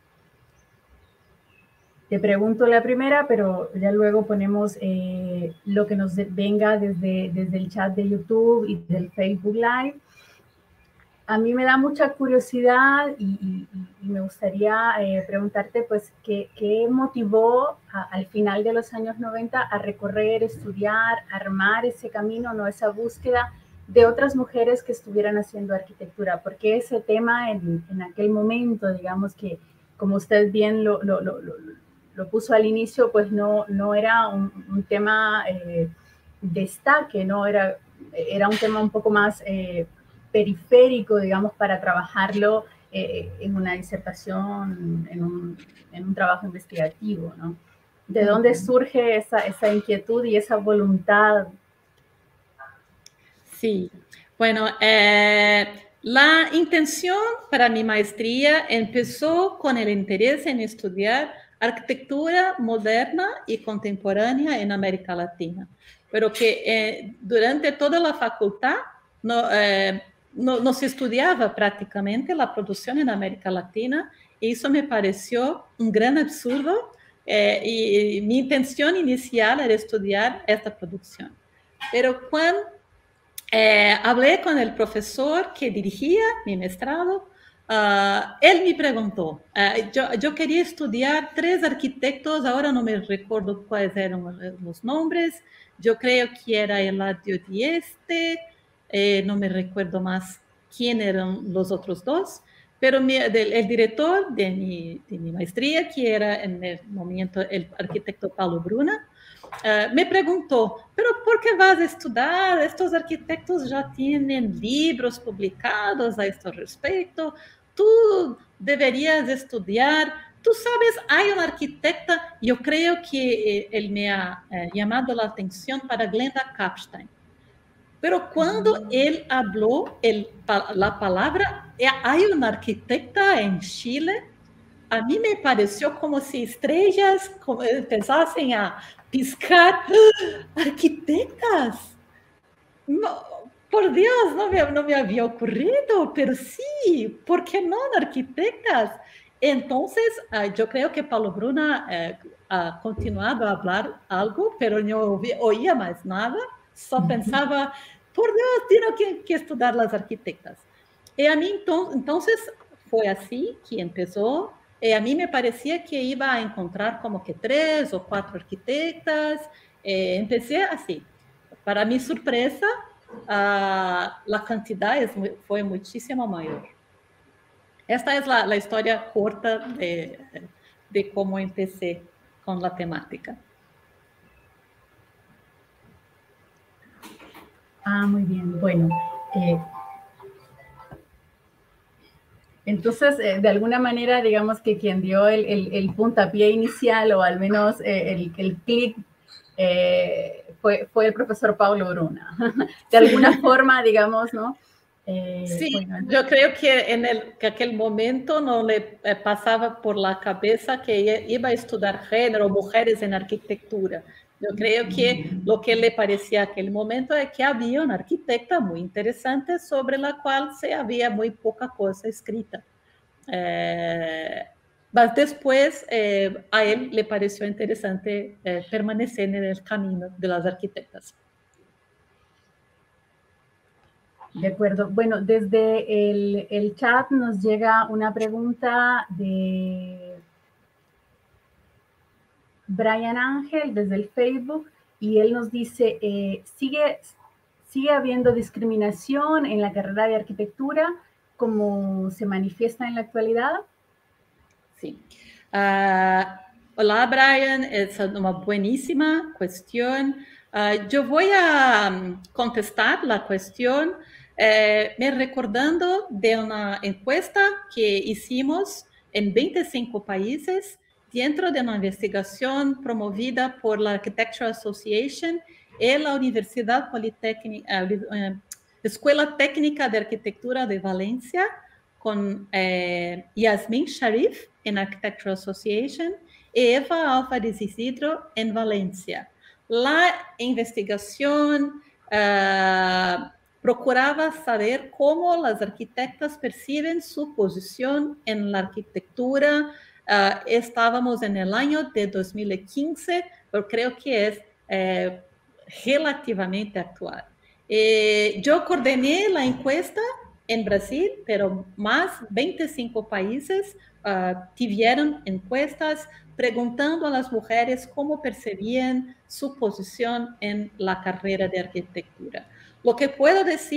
te pregunto la primera, pero ya luego ponemos eh, lo que nos venga desde, desde el chat de YouTube y del Facebook Live. A mí me da mucha curiosidad y, y, y me gustaría eh, preguntarte, pues, ¿qué, qué motivó a, al final de los años noventa a recorrer, estudiar, armar ese camino, no, esa búsqueda de otras mujeres que estuvieran haciendo arquitectura? ¿Por qué ese tema en, en aquel momento, digamos, que, como usted bien lo, lo, lo, lo, lo puso al inicio, pues no, no era un, un tema eh, destaque, ¿no? Era, era un tema un poco más eh, periférico, digamos, para trabajarlo eh, en una disertación, en un, en un trabajo investigativo, ¿no? ¿De dónde surge esa, esa inquietud y esa voluntad? Sí, bueno, eh, la intención para mi maestría empezó con el interés en estudiar arquitectura moderna y contemporánea en América Latina, pero que eh, durante toda la facultad no, eh, no, no se estudiaba prácticamente la producción en América Latina, y eso me pareció un gran absurdo, eh, y, y mi intención inicial era estudiar esta producción. Pero cuando eh, hablé con el profesor que dirigía mi mestrado. Uh, él me preguntó, uh, yo, yo, quería estudiar tres arquitectos, ahora no me recuerdo cuáles eran los nombres, yo creo que era Eladio Dieste, eh, no me recuerdo más quién eran los otros dos, pero mi, del, el director de mi, de mi maestría, que era en el momento el arquitecto Paulo Bruna, Uh, me preguntou, pero por que vas a estudar? Estos arquitectos já têm livros publicados a este respeito. Tu deverias estudar. Tu sabes, há uma arquitecta, eu creio que ele me ha eh, chamado a atenção para Glenda Kapstein. Pero quando ele falou a palavra, há uma arquitecta em Chile, a mim me pareceu como se estrelas começassem a piscar. Arquitectas, no, por Dios, no me, no me había ocurrido, pero sí, ¿por qué no arquitectas? Entonces, uh, yo creo que Paulo Bruna uh, ha continuado a hablar algo, pero no oía más nada, só pensaba, por Dios, tengo que, que estudar las arquitectas. Y a mí entonces, entonces fue así que empezó. E a mim me parecia que ia a encontrar como que três ou quatro arquitectas. Eh, empecé assim. Para minha surpresa, a, a quantidade foi muitíssimo maior. Esta é a, a história corta de, de como empecé com a temática. Ah, muy bien. Bueno, eh, entonces, eh, de alguna manera, digamos que quien dio el, el, el puntapié inicial, o al menos eh, el, el clic, eh, fue, fue el profesor Paulo Bruna. De alguna sí. forma, digamos, ¿no? Eh, sí, bueno. Yo creo que en el, que aquel momento no le eh, pasaba por la cabeza que iba a estudiar género, mujeres en arquitectura. Yo creo que lo que le parecía en aquel momento es que había una arquitecta muy interesante sobre la cual se había muy poca cosa escrita. Eh, mas después eh, a él le pareció interesante eh, permanecer en el camino de las arquitectas. De acuerdo. Bueno, desde el, el chat nos llega una pregunta de Brian Ángel desde el Facebook, y él nos dice, eh, ¿sigue, ¿sigue habiendo discriminación en la carrera de arquitectura como se manifiesta en la actualidad? Sí. Uh, hola, Brian, es una buenísima cuestión. Uh, yo voy a um, contestar la cuestión eh, me recordando de una encuesta que hicimos en veinticinco países dentro de una investigación promovida por la Architectural Association y la Universidad Politécnica, uh, Escuela Técnica de Arquitectura de Valencia, con eh, Yasmin Sharif en Architectural Association y Eva Álvarez Isidro en Valencia. La investigación uh, procuraba saber cómo las arquitectas perciben su posición en la arquitectura. Uh, estábamos en el año de dos mil quince, pero creo que es eh, relativamente actual. Eh, yo coordiné la encuesta en Brasil, pero más veinticinco países uh, tuvieron encuestas preguntando a las mujeres cómo percibían su posición en la carrera de arquitectura. Lo que puedo decir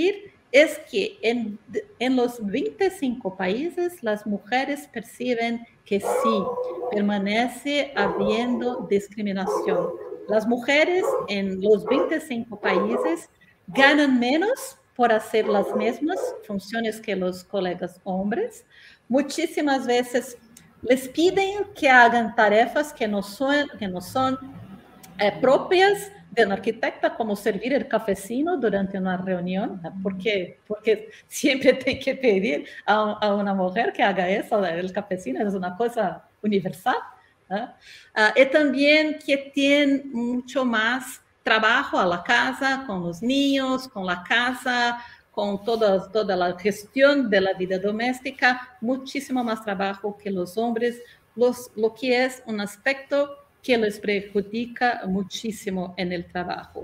es que en, en los veinticinco países las mujeres perciben que sí, permanece habiendo discriminación. Las mujeres en los veinticinco países ganan menos por hacer las mismas funciones que los colegas hombres. Muchísimas veces les piden que hagan tarefas que no son, que no son eh, propias de una arquitecta, como servir el cafecino durante una reunión, porque, porque siempre tem que pedir a, a una mujer que haga eso, el cafecino es una cosa universal. ¿eh? Uh, y también que tienen mucho más trabajo a la casa, con los niños, con la casa, con toda, toda la gestión de la vida doméstica, muchísimo más trabajo que los hombres, los, lo que es un aspecto que les perjudica muchísimo en el trabajo.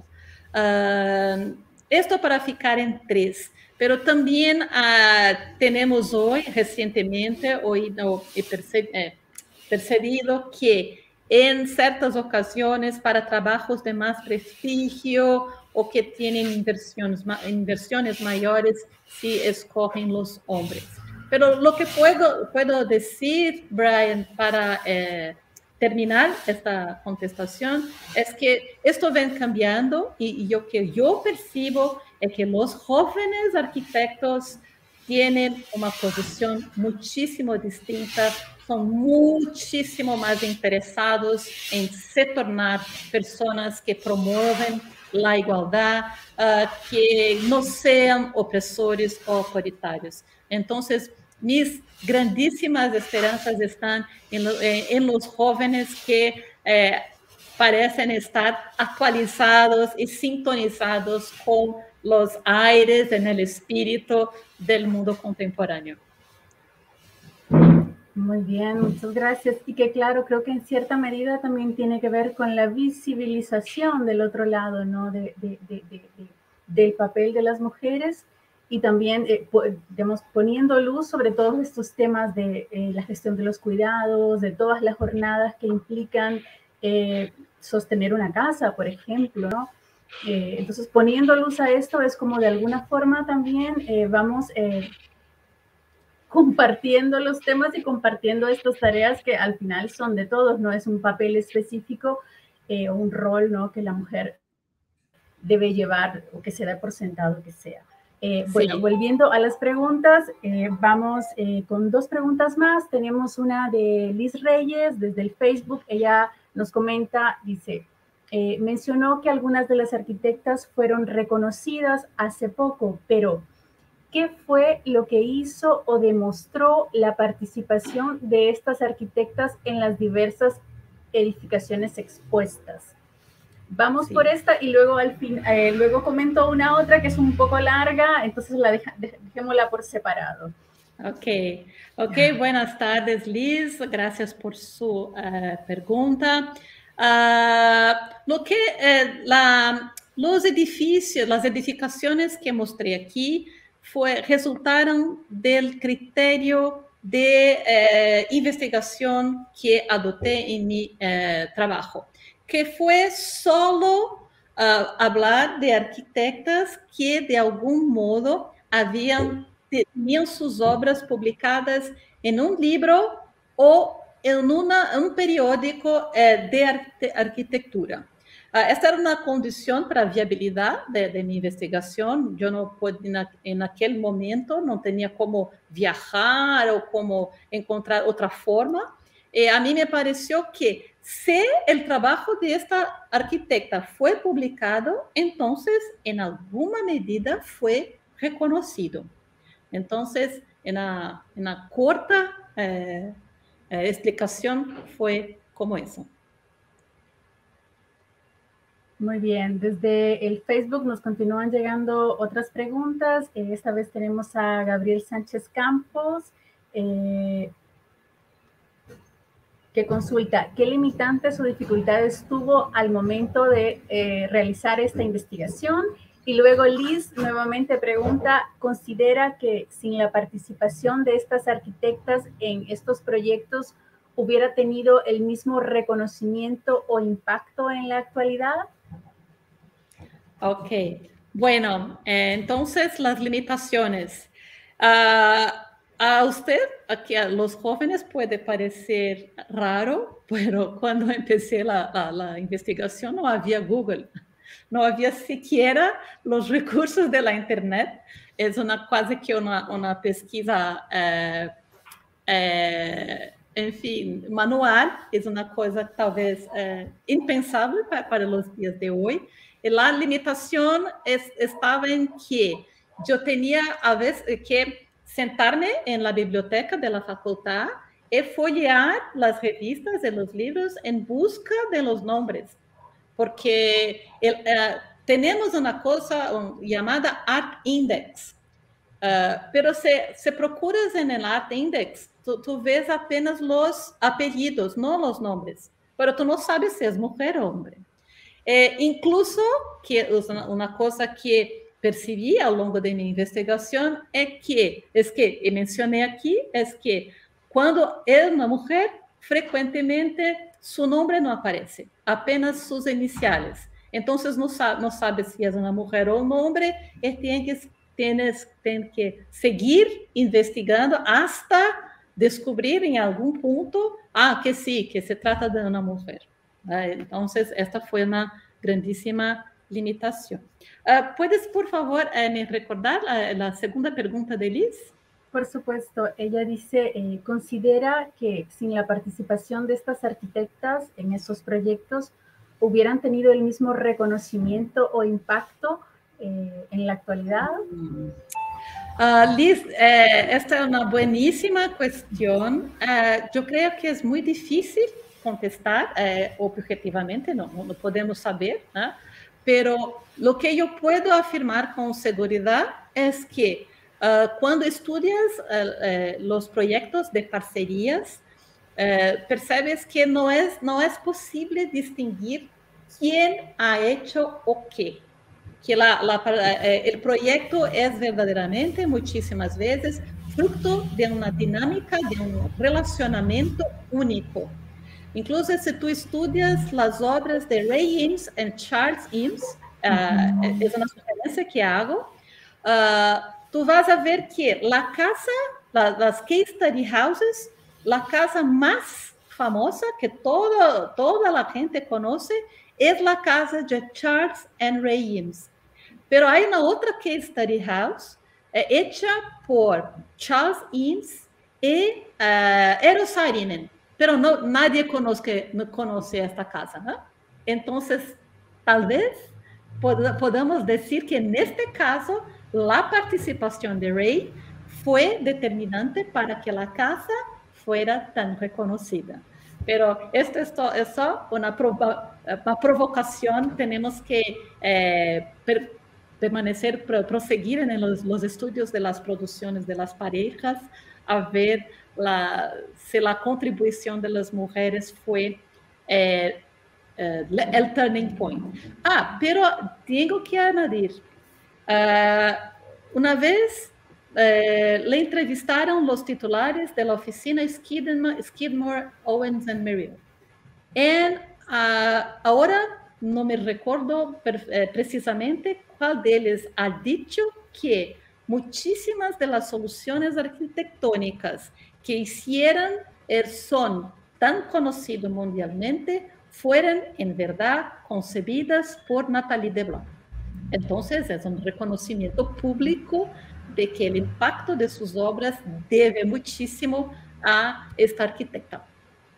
Uh, esto para ficar en tres, pero también uh, tenemos hoy, recientemente, oído y perce eh, percebido que en ciertas ocasiones para trabajos de más prestigio o que tienen inversiones, inversiones mayores, sí escogen los hombres. Pero lo que puedo, puedo decir, Brian, para eh, terminar esta contestación es que esto va cambiando y, y lo que yo percibo es que los jóvenes arquitectos tienen una posición muchísimo distinta, son muchísimo más interesados en se tornar personas que promueven la igualdad, uh, que no sean opresores o autoritarios. Entonces, mis grandísimas esperanzas están en, lo, en, en los jóvenes que eh, parecen estar actualizados y sintonizados con los aires en el espíritu del mundo contemporáneo. Muy bien, muchas gracias. Y que claro, creo que en cierta medida también tiene que ver con la visibilización del otro lado, ¿no? De, de, de, de, de, del papel de las mujeres y también, eh, digamos, poniendo luz sobre todos estos temas de eh, la gestión de los cuidados, de todas las jornadas que implican eh, sostener una casa, por ejemplo, ¿no? Eh, entonces, poniendo luz a esto es como de alguna forma también eh, vamos eh, compartiendo los temas y compartiendo estas tareas que al final son de todos, no es un papel específico eh, o un rol, ¿no? Que la mujer debe llevar o que se da por sentado que sea. Eh, sí. Bueno, volviendo a las preguntas, eh, vamos eh, con dos preguntas más. Tenemos una de Liz Reyes desde el Facebook. Ella nos comenta, dice, eh, mencionó que algunas de las arquitectas fueron reconocidas hace poco, pero ¿qué fue lo que hizo o demostró la participación de estas arquitectas en las diversas edificaciones expuestas? Vamos sí. por esta y luego al fin, eh, luego comento una otra que es un poco larga, entonces la deja, dejémosla por separado. Ok, ok, buenas tardes Liz, gracias por su uh, pregunta. Uh, lo que eh, la, los edificios, las edificaciones que mostré aquí fue, resultaron del criterio de eh, investigación que adopté en mi eh, trabajo, que fue solo uh, hablar de arquitectas que de algún modo habían tenían sus obras publicadas en un libro o en una, un periódico eh, de arte, arquitectura. Uh, esta era una condición para viabilidad de, de mi investigación. Yo no podía, en aquel momento no tenía cómo viajar o cómo encontrar otra forma. Eh, a mí me pareció que si el trabajo de esta arquitecta fue publicado, entonces en alguna medida fue reconocido. Entonces, en la, en la corta eh, eh, explicación fue como eso. Muy bien, desde el Facebook nos continúan llegando otras preguntas. Eh, esta vez tenemos a Gabriel Sánchez Campos, eh, que consulta, ¿qué limitantes o dificultades tuvo al momento de eh, realizar esta investigación? Y luego Liz nuevamente pregunta, ¿considera que sin la participación de estas arquitectas en estos proyectos hubiera tenido el mismo reconocimiento o impacto en la actualidad? Ok, Bueno, eh, entonces las limitaciones. Uh, a usted, aquí a los jóvenes puede parecer raro, pero cuando empecé la, la, la investigación no había Google, no había siquiera los recursos de la Internet. Es una casi que una, una pesquisa, eh, eh, en fin, manual, es una cosa tal vez eh, impensable para, para los días de hoy. Y la limitación es, estaba en que yo tenía a veces que sentarme en la biblioteca de la facultad y follear las revistas y los libros en busca de los nombres, porque el, uh, tenemos una cosa um, llamada Art Index, uh, pero se, se procuras en el Art Index, tú, tú ves apenas los apellidos, no los nombres, pero tú no sabes si es mujer o hombre. Eh, incluso, que es una, una cosa que percibí ao longo de minha investigação é que, es que e mencionei aqui, é que quando é uma mulher, frequentemente seu nome não aparece, apenas suas iniciais. Então, não sabe, não sabe se é uma mulher ou um homem, e tem que, tem, tem que seguir investigando hasta descobrir em algum ponto ah, que sim, que se trata de uma mulher. Então, esta foi uma grandíssima limitación. Uh, ¿Puedes, por favor, eh, me recordar la, la segunda pregunta de Liz? Por supuesto, ella dice, eh, considera que sin la participación de estas arquitectas en esos proyectos hubieran tenido el mismo reconocimiento o impacto eh, en la actualidad. Uh, Liz, eh, esta es una buenísima cuestión. Uh, yo creo que es muy difícil contestar eh, objetivamente, no, no podemos saber, ¿no? Pero lo que yo puedo afirmar con seguridad es que uh, cuando estudias uh, uh, los proyectos de parcerías, uh, percebes que no es, no es posible distinguir quién ha hecho o qué. Que la, la, el proyecto es verdaderamente, muchísimas veces, fruto de una dinámica, de un relacionamiento único. Incluso si tú estudias las obras de Ray Eames y Charles Eames, uh, uh-huh. es una sugerencia que hago, uh, tú vas a ver que la casa, la, las case study houses, la casa más famosa que todo, toda la gente conoce, es la casa de Charles and Ray Eames. Pero hay una otra case study house eh, hecha por Charles Eames y uh, Eero Saarinen, pero no, nadie conoce, no conoce esta casa, ¿no? Entonces, tal vez pod podamos decir que en este caso la participación de Ray fue determinante para que la casa fuera tan reconocida. Pero esto es, es solo una, provo una provocación, tenemos que eh, per permanecer, pro proseguir en los, los estudios de las producciones de las parejas, a ver la, si la contribución de las mujeres fue eh, eh, el turning point. Ah, pero tengo que añadir, uh, una vez eh, le entrevistaron los titulares de la oficina Skidmore, Skidmore Owens and Merrill. Y uh, ahora no me recuerdo eh, precisamente cuál de ellos ha dicho que muchísimas de las soluciones arquitectónicas que hicieron el son tan conocido mundialmente fueron en verdad concebidas por Nathalie Deblanc. Entonces es un reconocimiento público de que el impacto de sus obras debe muchísimo a esta arquitecta.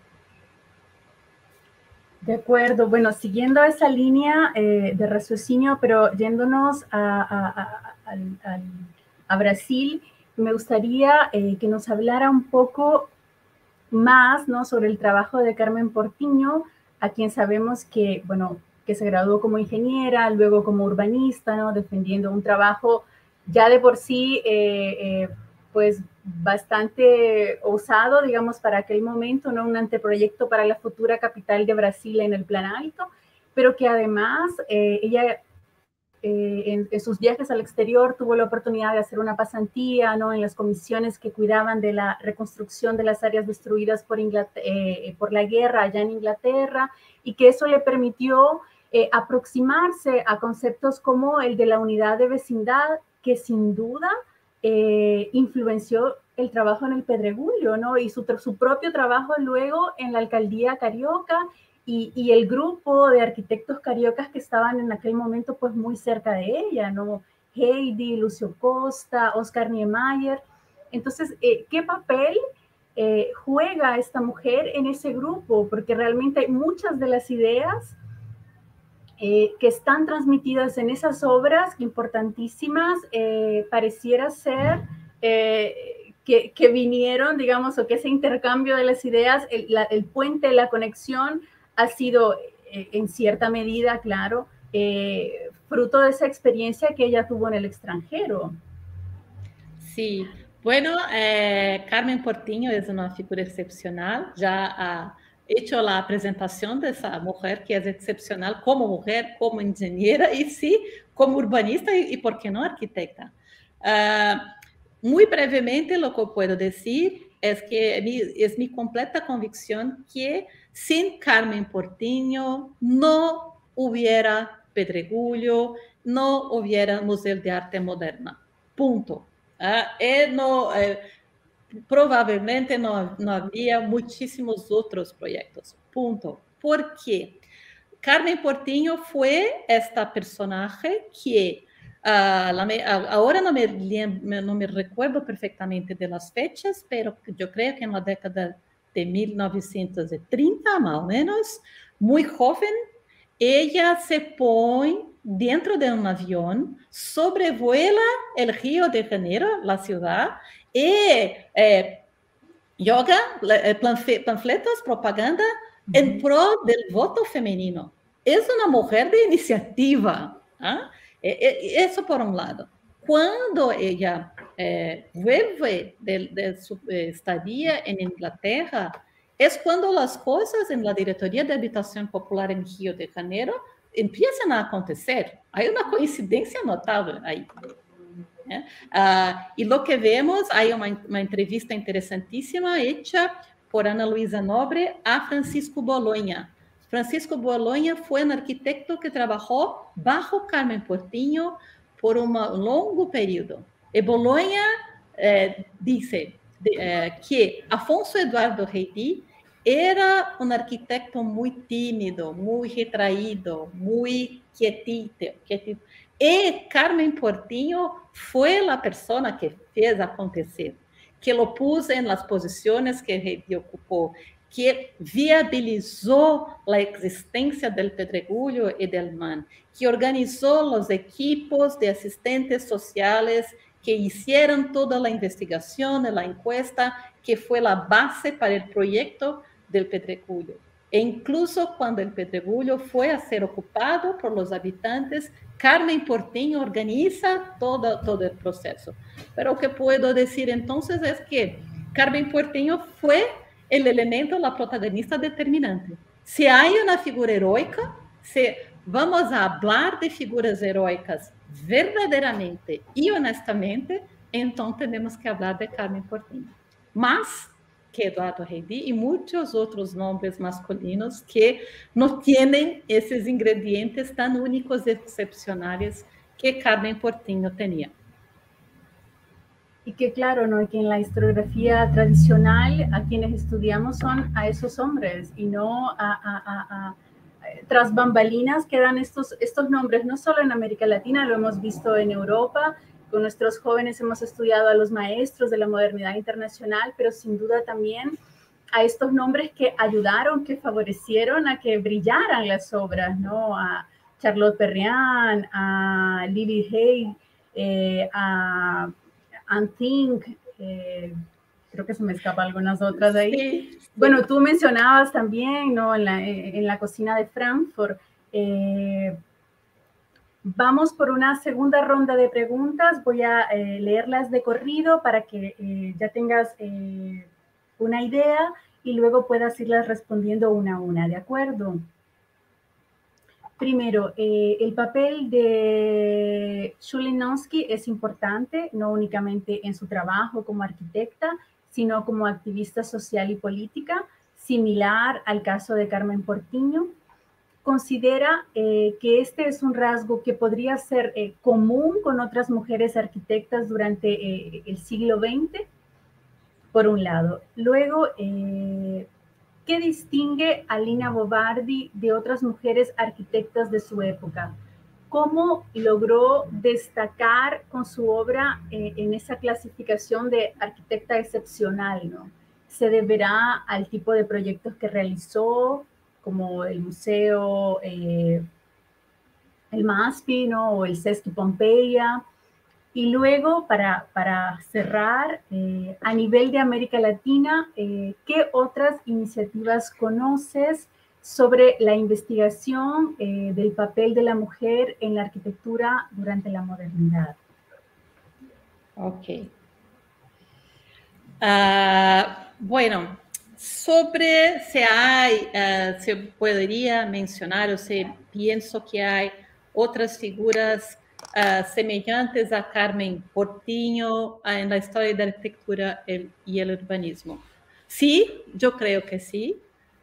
De acuerdo, bueno, siguiendo esa línea eh, de raciocinio, pero yéndonos a, a, a, a, a Brasil, me gustaría eh, que nos hablara un poco más, ¿no?, sobre el trabajo de Carmen Portinho, a quien sabemos que, bueno, que se graduó como ingeniera, luego como urbanista, ¿no?, defendiendo un trabajo ya de por sí, eh, eh, pues, bastante osado, digamos, para aquel momento, ¿no?, un anteproyecto para la futura capital de Brasil en el Planalto, pero que además eh, ella eh, en, en sus viajes al exterior tuvo la oportunidad de hacer una pasantía, ¿no?, en las comisiones que cuidaban de la reconstrucción de las áreas destruidas por, Inglaterra, eh, por la guerra allá en Inglaterra, y que eso le permitió eh, aproximarse a conceptos como el de la unidad de vecindad, que sin duda eh, influenció el trabajo en el Pedregullo, ¿no? Y su, su propio trabajo luego en la alcaldía carioca y, y el grupo de arquitectos cariocas que estaban en aquel momento pues muy cerca de ella, ¿no? Heidi, Lucio Costa, Oscar Niemeyer. Entonces, eh, ¿qué papel eh, juega esta mujer en ese grupo? Porque realmente hay muchas de las ideas eh, que están transmitidas en esas obras importantísimas, eh, pareciera ser eh, que, que vinieron, digamos, o que ese intercambio de las ideas, el, la, el puente, la conexión, ha sido eh, en cierta medida, claro, eh, fruto de esa experiencia que ella tuvo en el extranjero. Sí, bueno, eh, Carmen Portinho es una figura excepcional, ya ha hecho la presentación de esa mujer que es excepcional como mujer, como ingeniera y sí, como urbanista y, y ¿por qué no, arquitecta? Uh, muy brevemente lo que puedo decir es que mi, es mi completa convicción que sin Carmen Portinho no hubiera Pedregulho, no hubiera Museo de Arte Moderna. Punto. Ah, e no, eh, provavelmente não, não havia muitíssimos outros projetos. Ponto. Por quê? Carmen Portinho foi esta personagem que uh, la, agora não me, não me recuerdo perfeitamente das fechas, mas eu creio que na década de mil novecentos e trinta, mais ou menos, muito jovem, ella se põe dentro de un avión, sobrevuela el Río de Janeiro, la ciudad, y eh, yoga, panfletos, propaganda uh-huh. en pro del voto femenino. Es una mujer de iniciativa. ¿eh? Eso por un lado. Cuando ella eh, vuelve de, de su estadía en Inglaterra, es cuando las cosas en la Directoría de Habitación Popular en Río de Janeiro empiezan a acontecer. Hay una coincidencia notable ahí. ¿eh? Uh, y lo que vemos, hay una, una entrevista interesantísima hecha por Ana Luisa Nobre a Francisco Bologna. Francisco Bologna fue un arquitecto que trabajó bajo Carmen Portinho por un longo período. Y Bologna eh, dice de, eh, que Afonso Eduardo Heidi era un arquitecto muy tímido, muy retraído, muy quietito, quietito. Y Carmen Portinho fue la persona que fez acontecer, que lo puso en las posiciones que Heidi ocupó, que viabilizó la existencia del Pedregulho y del M A N, que organizó los equipos de asistentes sociales que hicieron toda la investigación, la encuesta, que fue la base para el proyecto del Pedregulho. E incluso cuando el Pedregulho fue a ser ocupado por los habitantes, Carmen Portinho organiza todo, todo el proceso. Pero lo que puedo decir entonces es que Carmen Portinho fue el elemento, la protagonista determinante. Si hay una figura heroica, si vamos a hablar de figuras heroicas verdaderamente y honestamente, entonces tenemos que hablar de Carmen Portinho. Más que Eduardo Heidi y muchos otros nombres masculinos que no tienen esos ingredientes tan únicos y excepcionales que Carmen Portinho tenía. Y que claro, ¿no? Y que en la historiografía tradicional a quienes estudiamos son a esos hombres y no a, a, a, a tras bambalinas quedan estos, estos nombres, no solo en América Latina, lo hemos visto en Europa. Con nuestros jóvenes hemos estudiado a los maestros de la modernidad internacional, pero sin duda también a estos nombres que ayudaron, que favorecieron a que brillaran las obras, ¿no? A Charlotte Perriand, a Lily Hay, eh, a Anne Tink, eh, creo que se me escapan algunas otras de ahí. Sí, sí. Bueno, tú mencionabas también, ¿no? En la, en la cocina de Frankfurt. Eh, Vamos por una segunda ronda de preguntas. Voy a eh, leerlas de corrido para que eh, ya tengas eh, una idea y luego puedas irlas respondiendo una a una, ¿de acuerdo? Primero, eh, el papel de Szulinowski es importante, no únicamente en su trabajo como arquitecta, sino como activista social y política, similar al caso de Carmen Portinho. considera eh, que este es un rasgo que podría ser eh, común con otras mujeres arquitectas durante eh, el siglo veinte, por un lado. Luego, eh, ¿qué distingue a Lina Bo Bardi de otras mujeres arquitectas de su época? ¿Cómo logró destacar con su obra eh, en esa clasificación de arquitecta excepcional, ¿no? ¿Se deberá al tipo de proyectos que realizó, como el Museo, eh, el MASPI, ¿no? O el Sesqui Pompeya? Y luego, para, para cerrar, eh, a nivel de América Latina, eh, ¿qué otras iniciativas conoces sobre la investigación eh, del papel de la mujer en la arquitectura durante la modernidad? Ok. Uh, bueno, sobre si hay, uh, se podría mencionar o si pienso que hay otras figuras uh, semelhantes a Carmen Portinho uh, en la historia de la arquitectura el, y el urbanismo. Sí, yo creo que sí.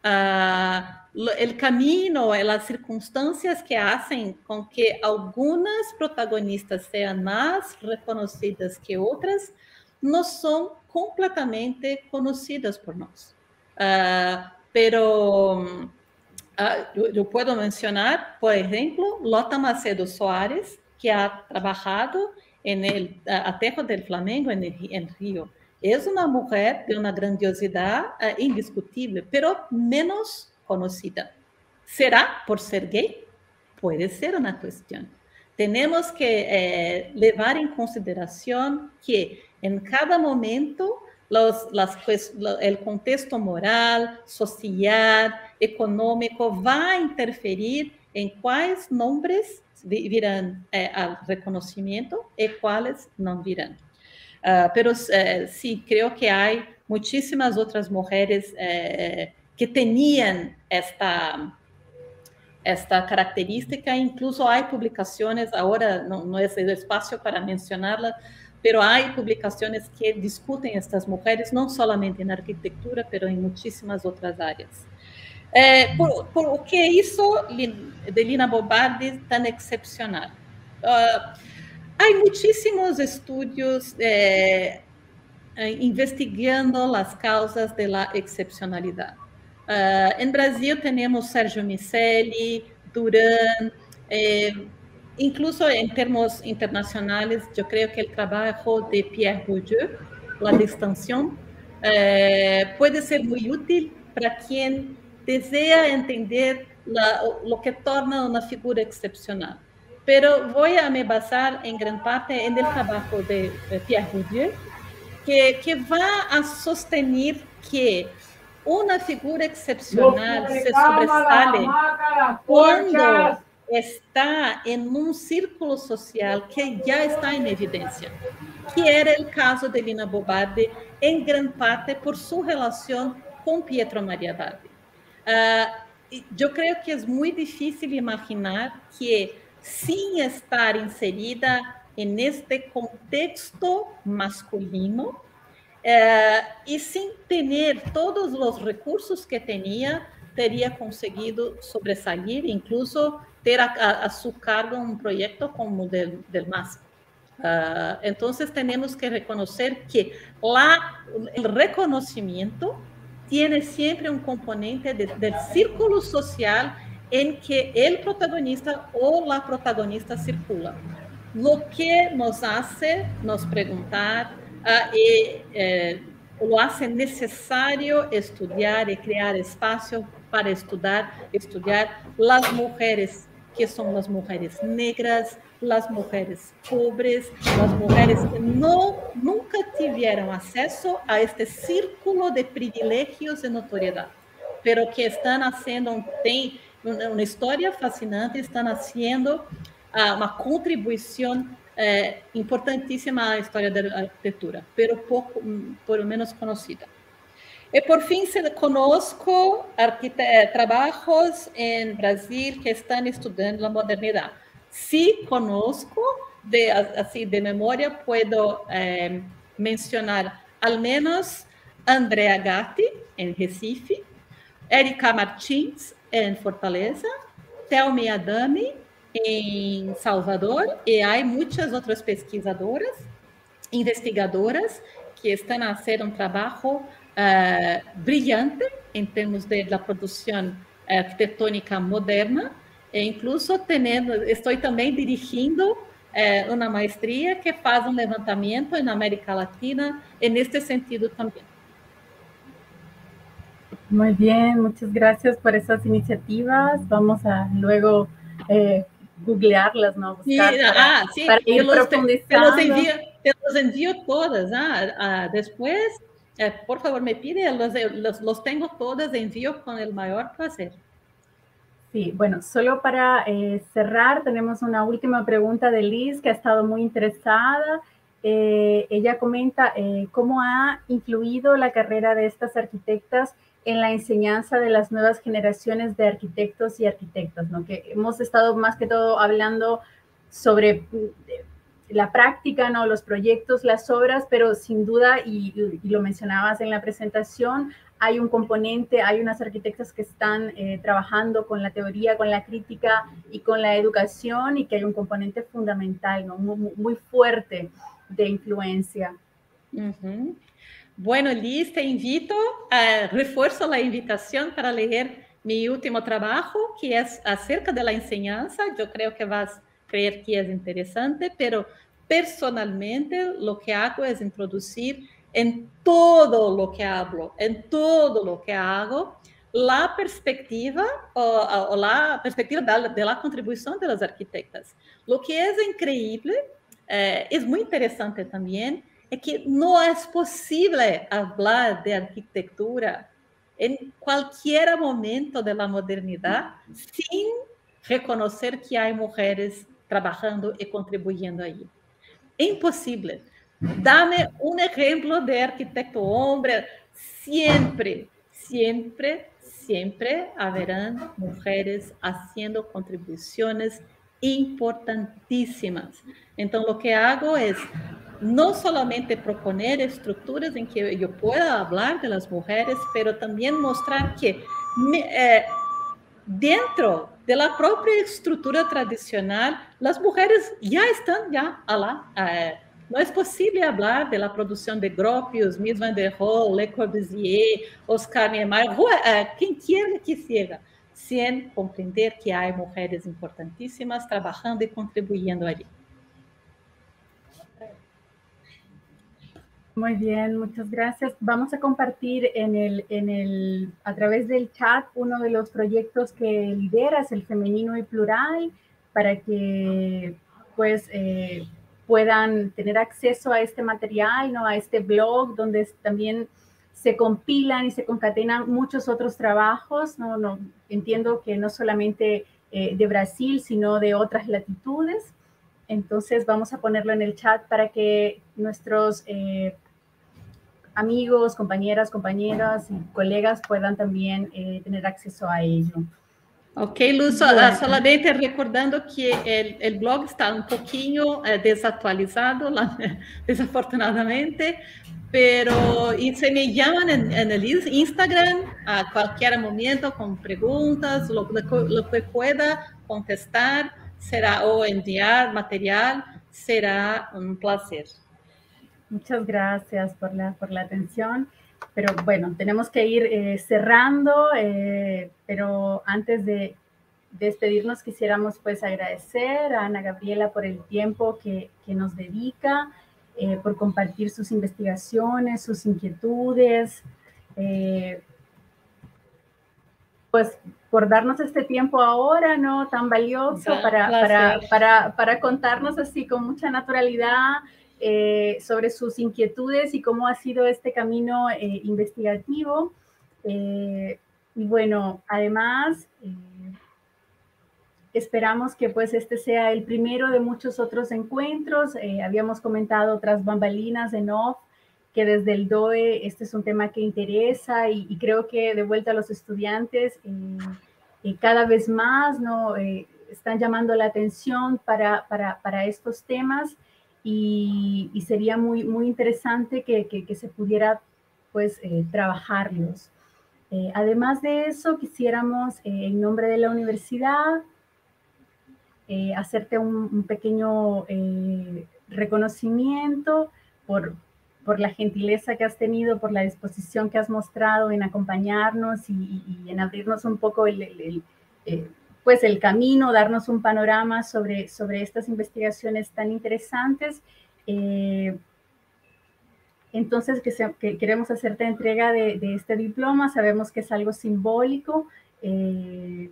Uh, el camino, las circunstancias que hacen con que algunas protagonistas sean más reconocidas que otras no son completamente conocidas por nós. Uh, pero uh, yo, yo puedo mencionar, por ejemplo, Lota Macedo Soares, que ha trabajado en el uh, Aterro del Flamengo en, el, en Río. Es una mujer de una grandiosidad uh, indiscutible, pero menos conocida. ¿Será por ser gay? Puede ser una cuestión. Tenemos que eh, llevar en consideración que en cada momento los, las, el contexto moral, social, económico va a interferir en cuáles nombres virán eh, al reconocimiento y cuáles no virán. Uh, pero uh, sí, creo que hay muchísimas otras mujeres uh, que tenían esta, esta característica. Incluso hay publicaciones, ahora no, no es el espacio para mencionarlas, pero hay publicaciones que discuten estas mujeres, no solamente en arquitectura, pero en muchísimas otras áreas. Eh, por, por o que hizo de Lina Bo Bardi tan excepcional? Uh, hay muchísimos estudios eh, investigando las causas de la excepcionalidad. Uh, en Brasil tenemos Sergio Miceli, Durán, eh, incluso en términos internacionales, yo creo que el trabajo de Pierre Bourdieu, la distensión, eh, puede ser muy útil para quien desea entender la, lo que torna una figura excepcional. Pero voy a me basar en gran parte en el trabajo de, de Pierre Bourdieu, que, que va a sostener que una figura excepcional se sobresale cuando está en un círculo social que ya está en evidencia, que era el caso de Lina Bo Bardi, en gran parte por su relación con Pietro Maria Bardi. Uh, yo creo que es muy difícil imaginar que sin estar inserida en este contexto masculino eh, y sin tener todos los recursos que tenía, teria conseguido sobresalir, incluso ter a, a, a su cargo un proyecto como del, del MASP. Uh, entonces tenemos que reconocer que la, el reconocimiento tiene siempre un componente de, del círculo social en que el protagonista o la protagonista circula. Lo que nos hace nos preguntar uh, y eh, lo hace necesario estudiar y crear espacio para estudiar, estudiar las mujeres, que son las mujeres negras, las mujeres pobres, las mujeres que no, nunca tuvieron acceso a este círculo de privilegios y notoriedad, pero que están haciendo, tem uma história fascinante, estão haciendo uh, uma contribuição uh, importantíssima à história da arquitetura, pero pouco, por menos conhecida. E por fim, conozco trabalhos em Brasil que estão estudando a modernidade. Sí conozco, de, así de memória, puedo eh, mencionar al menos Andrea Gatti, em Recife, Érica Martins, em Fortaleza, Thelmy Adami, em Salvador, e há muitas outras pesquisadoras, investigadoras, que estão a fazer um trabalho uh, brilhante em termos de, da produção arquitetônica moderna, e incluso tendo, estou também dirigindo uh, uma maestria que faz um levantamento na América Latina, e neste sentido também. Muy bien, muchas gracias por esas iniciativas. Vamos a luego eh, googlearlas, ¿no? Buscar sí, para, ah, sí, para ir te los, profundizando. Te, los envío, te los envío todas. Ah, ah, después, eh, por favor, me pide, los, los, los tengo todas, envío con el mayor placer. Sí, bueno, solo para eh, cerrar, tenemos una última pregunta de Liz, que ha estado muy interesada. Eh, ella comenta eh, cómo ha influido la carrera de estas arquitectas en la enseñanza de las nuevas generaciones de arquitectos y arquitectas, ¿no? Que hemos estado más que todo hablando sobre la práctica, ¿no? Los proyectos, las obras, pero sin duda, y, y lo mencionabas en la presentación, hay un componente, hay unas arquitectas que están eh, trabajando con la teoría, con la crítica y con la educación, y que hay un componente fundamental, ¿no? muy, muy fuerte de influencia. Uh-huh. Bueno, Liz, te invito, uh, refuerzo la invitación para leer mi último trabajo, que es acerca de la enseñanza. Yo creo que vas a creer que es interesante, pero personalmente lo que hago es introducir en todo lo que hablo, en todo lo que hago, la perspectiva o, o la perspectiva de la, de la contribución de las arquitectas. Lo que es increíble, eh, es muy interesante también, é que não é possível falar de arquitetura em qualquer momento da modernidade sem reconhecer que há mulheres trabalhando e contribuindo aí. É impossível. Dá-me um exemplo de arquiteto homem. Sempre, sempre, sempre haverão mulheres fazendo contribuições importantíssimas. Então, o que hago é no solamente proponer estructuras en que yo pueda hablar de las mujeres, pero también mostrar que me, eh, dentro de la propia estructura tradicional, las mujeres ya están ya allá. Eh, no es posible hablar de la producción de Gropius, Mies van der Rohe, Le Corbusier, Oscar Niemeyer, eh, quien quiera que sea, sin comprender que hay mujeres importantísimas trabajando y contribuyendo allí. Muy bien, muchas gracias. Vamos a compartir en el, en el, a través del chat uno de los proyectos que lideras, el Femenino y Plural, para que pues eh, puedan tener acceso a este material, ¿no? A este blog donde también se compilan y se concatenan muchos otros trabajos, ¿no? No, entiendo que no solamente eh, de Brasil, sino de otras latitudes. Entonces vamos a ponerlo en el chat para que nuestros eh, amigos, compañeras, compañeras y colegas puedan también eh, tener acceso a ello. Ok, Luz, bueno. Solamente recordando que el, el blog está un poquinho eh, desactualizado, la, desafortunadamente, pero y se me llaman en, en el Instagram a cualquier momento con preguntas, lo, lo, lo que pueda contestar será o enviar material, será un placer. Muchas gracias por la, por la atención. Pero bueno, tenemos que ir eh, cerrando, eh, pero antes de despedirnos quisiéramos pues agradecer a Ana Gabriela por el tiempo que, que nos dedica, eh, por compartir sus investigaciones, sus inquietudes, eh, pues por darnos este tiempo ahora, ¿no? Tan valioso para, para, para, para contarnos así con mucha naturalidad eh, sobre sus inquietudes y cómo ha sido este camino eh, investigativo. Eh, y bueno, además, eh, esperamos que pues este sea el primero de muchos otros encuentros. Eh, habíamos comentado otras bambalinas en off, que desde el D O E este es un tema que interesa y, y creo que de vuelta a los estudiantes eh, eh, cada vez más ¿no? eh, están llamando la atención para, para, para estos temas y, y sería muy, muy interesante que, que, que se pudiera pues eh, trabajarlos. Eh, además de eso, quisiéramos eh, en nombre de la universidad eh, hacerte un, un pequeño eh, reconocimiento por, por la gentileza que has tenido, por la disposición que has mostrado en acompañarnos y, y, y en abrirnos un poco el, el, el, eh, pues el camino, darnos un panorama sobre, sobre estas investigaciones tan interesantes. Eh, entonces, que, se, que queremos hacerte entrega de, de este diploma, sabemos que es algo simbólico, eh,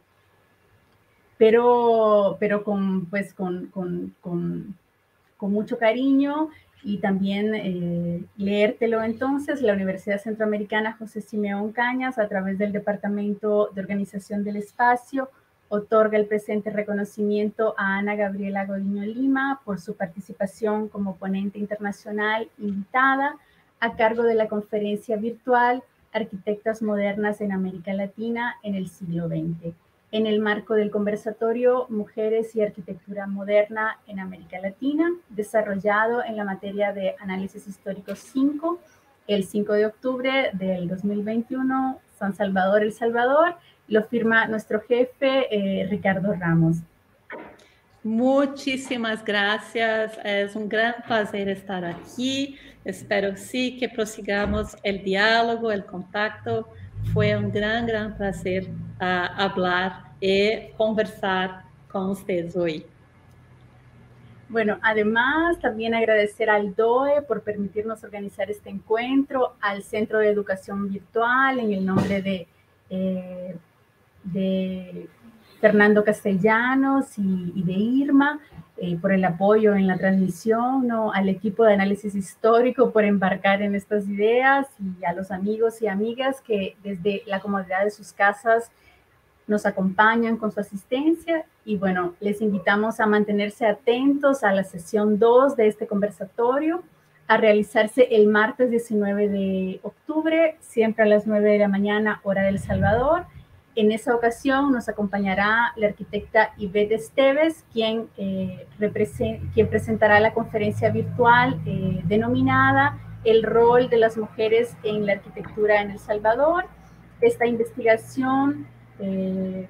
pero, pero con, pues, con, con, con, con mucho cariño y también eh, leértelo entonces. La Universidad Centroamericana José Simeón Cañas, a través del Departamento de Organización del Espacio, otorga el presente reconocimiento a Ana Gabriela Godiño Lima por su participación como ponente internacional invitada a cargo de la conferencia virtual Arquitectas Modernas en América Latina en el siglo veinte, en el marco del conversatorio Mujeres y Arquitectura Moderna en América Latina, desarrollado en la materia de Análisis Histórico cinco, el cinco de octubre del dos mil veintiuno, San Salvador, El Salvador. Lo firma nuestro jefe, eh, Ricardo Ramos. Muchísimas gracias, es un gran placer estar aquí. Espero sí que prosigamos el diálogo, el contacto. Fue un gran, gran placer uh, hablar y conversar con ustedes hoy. Bueno, además también agradecer al D O E por permitirnos organizar este encuentro, al Centro de Educación Virtual en el nombre de, eh, de Fernando Castellanos y, y de Irma, eh, por el apoyo en la transmisión, ¿no? Al equipo de análisis histórico por embarcar en estas ideas y a los amigos y amigas que desde la comodidad de sus casas nos acompañan con su asistencia. Y bueno, les invitamos a mantenerse atentos a la sesión dos de este conversatorio, a realizarse el martes diecinueve de octubre, siempre a las nueve de la mañana, hora del Salvador. En esa ocasión nos acompañará la arquitecta Ivette Esteves, quien, eh, quien presentará la conferencia virtual eh, denominada El rol de las mujeres en la arquitectura en El Salvador. Esta investigación eh,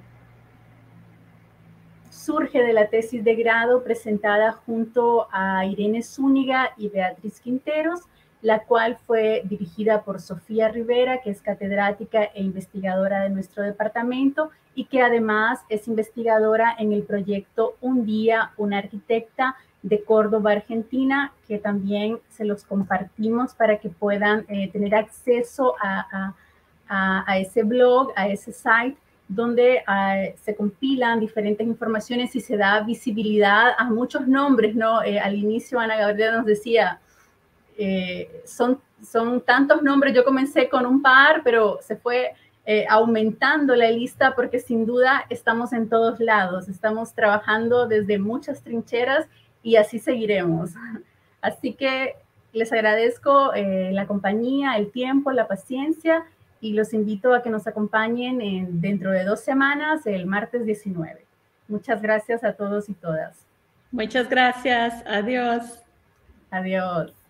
surge de la tesis de grado presentada junto a Irene Zúñiga y Beatriz Quinteros, la cual fue dirigida por Sofía Rivera, que es catedrática e investigadora de nuestro departamento y que además es investigadora en el proyecto Un Día, una Arquitecta de Córdoba, Argentina, que también se los compartimos para que puedan eh, tener acceso a, a, a, a ese blog, a ese site, donde uh, se compilan diferentes informaciones y se da visibilidad a muchos nombres, ¿no? Eh, al inicio Ana Gabriela nos decía, eh, son, son tantos nombres, yo comencé con un par, pero se fue eh, aumentando la lista porque sin duda estamos en todos lados, estamos trabajando desde muchas trincheras y así seguiremos. Así que les agradezco eh, la compañía, el tiempo, la paciencia, y los invito a que nos acompañen en, dentro de dos semanas, el martes diecinueve. Muchas gracias a todos y todas. Muchas gracias. Adiós. Adiós.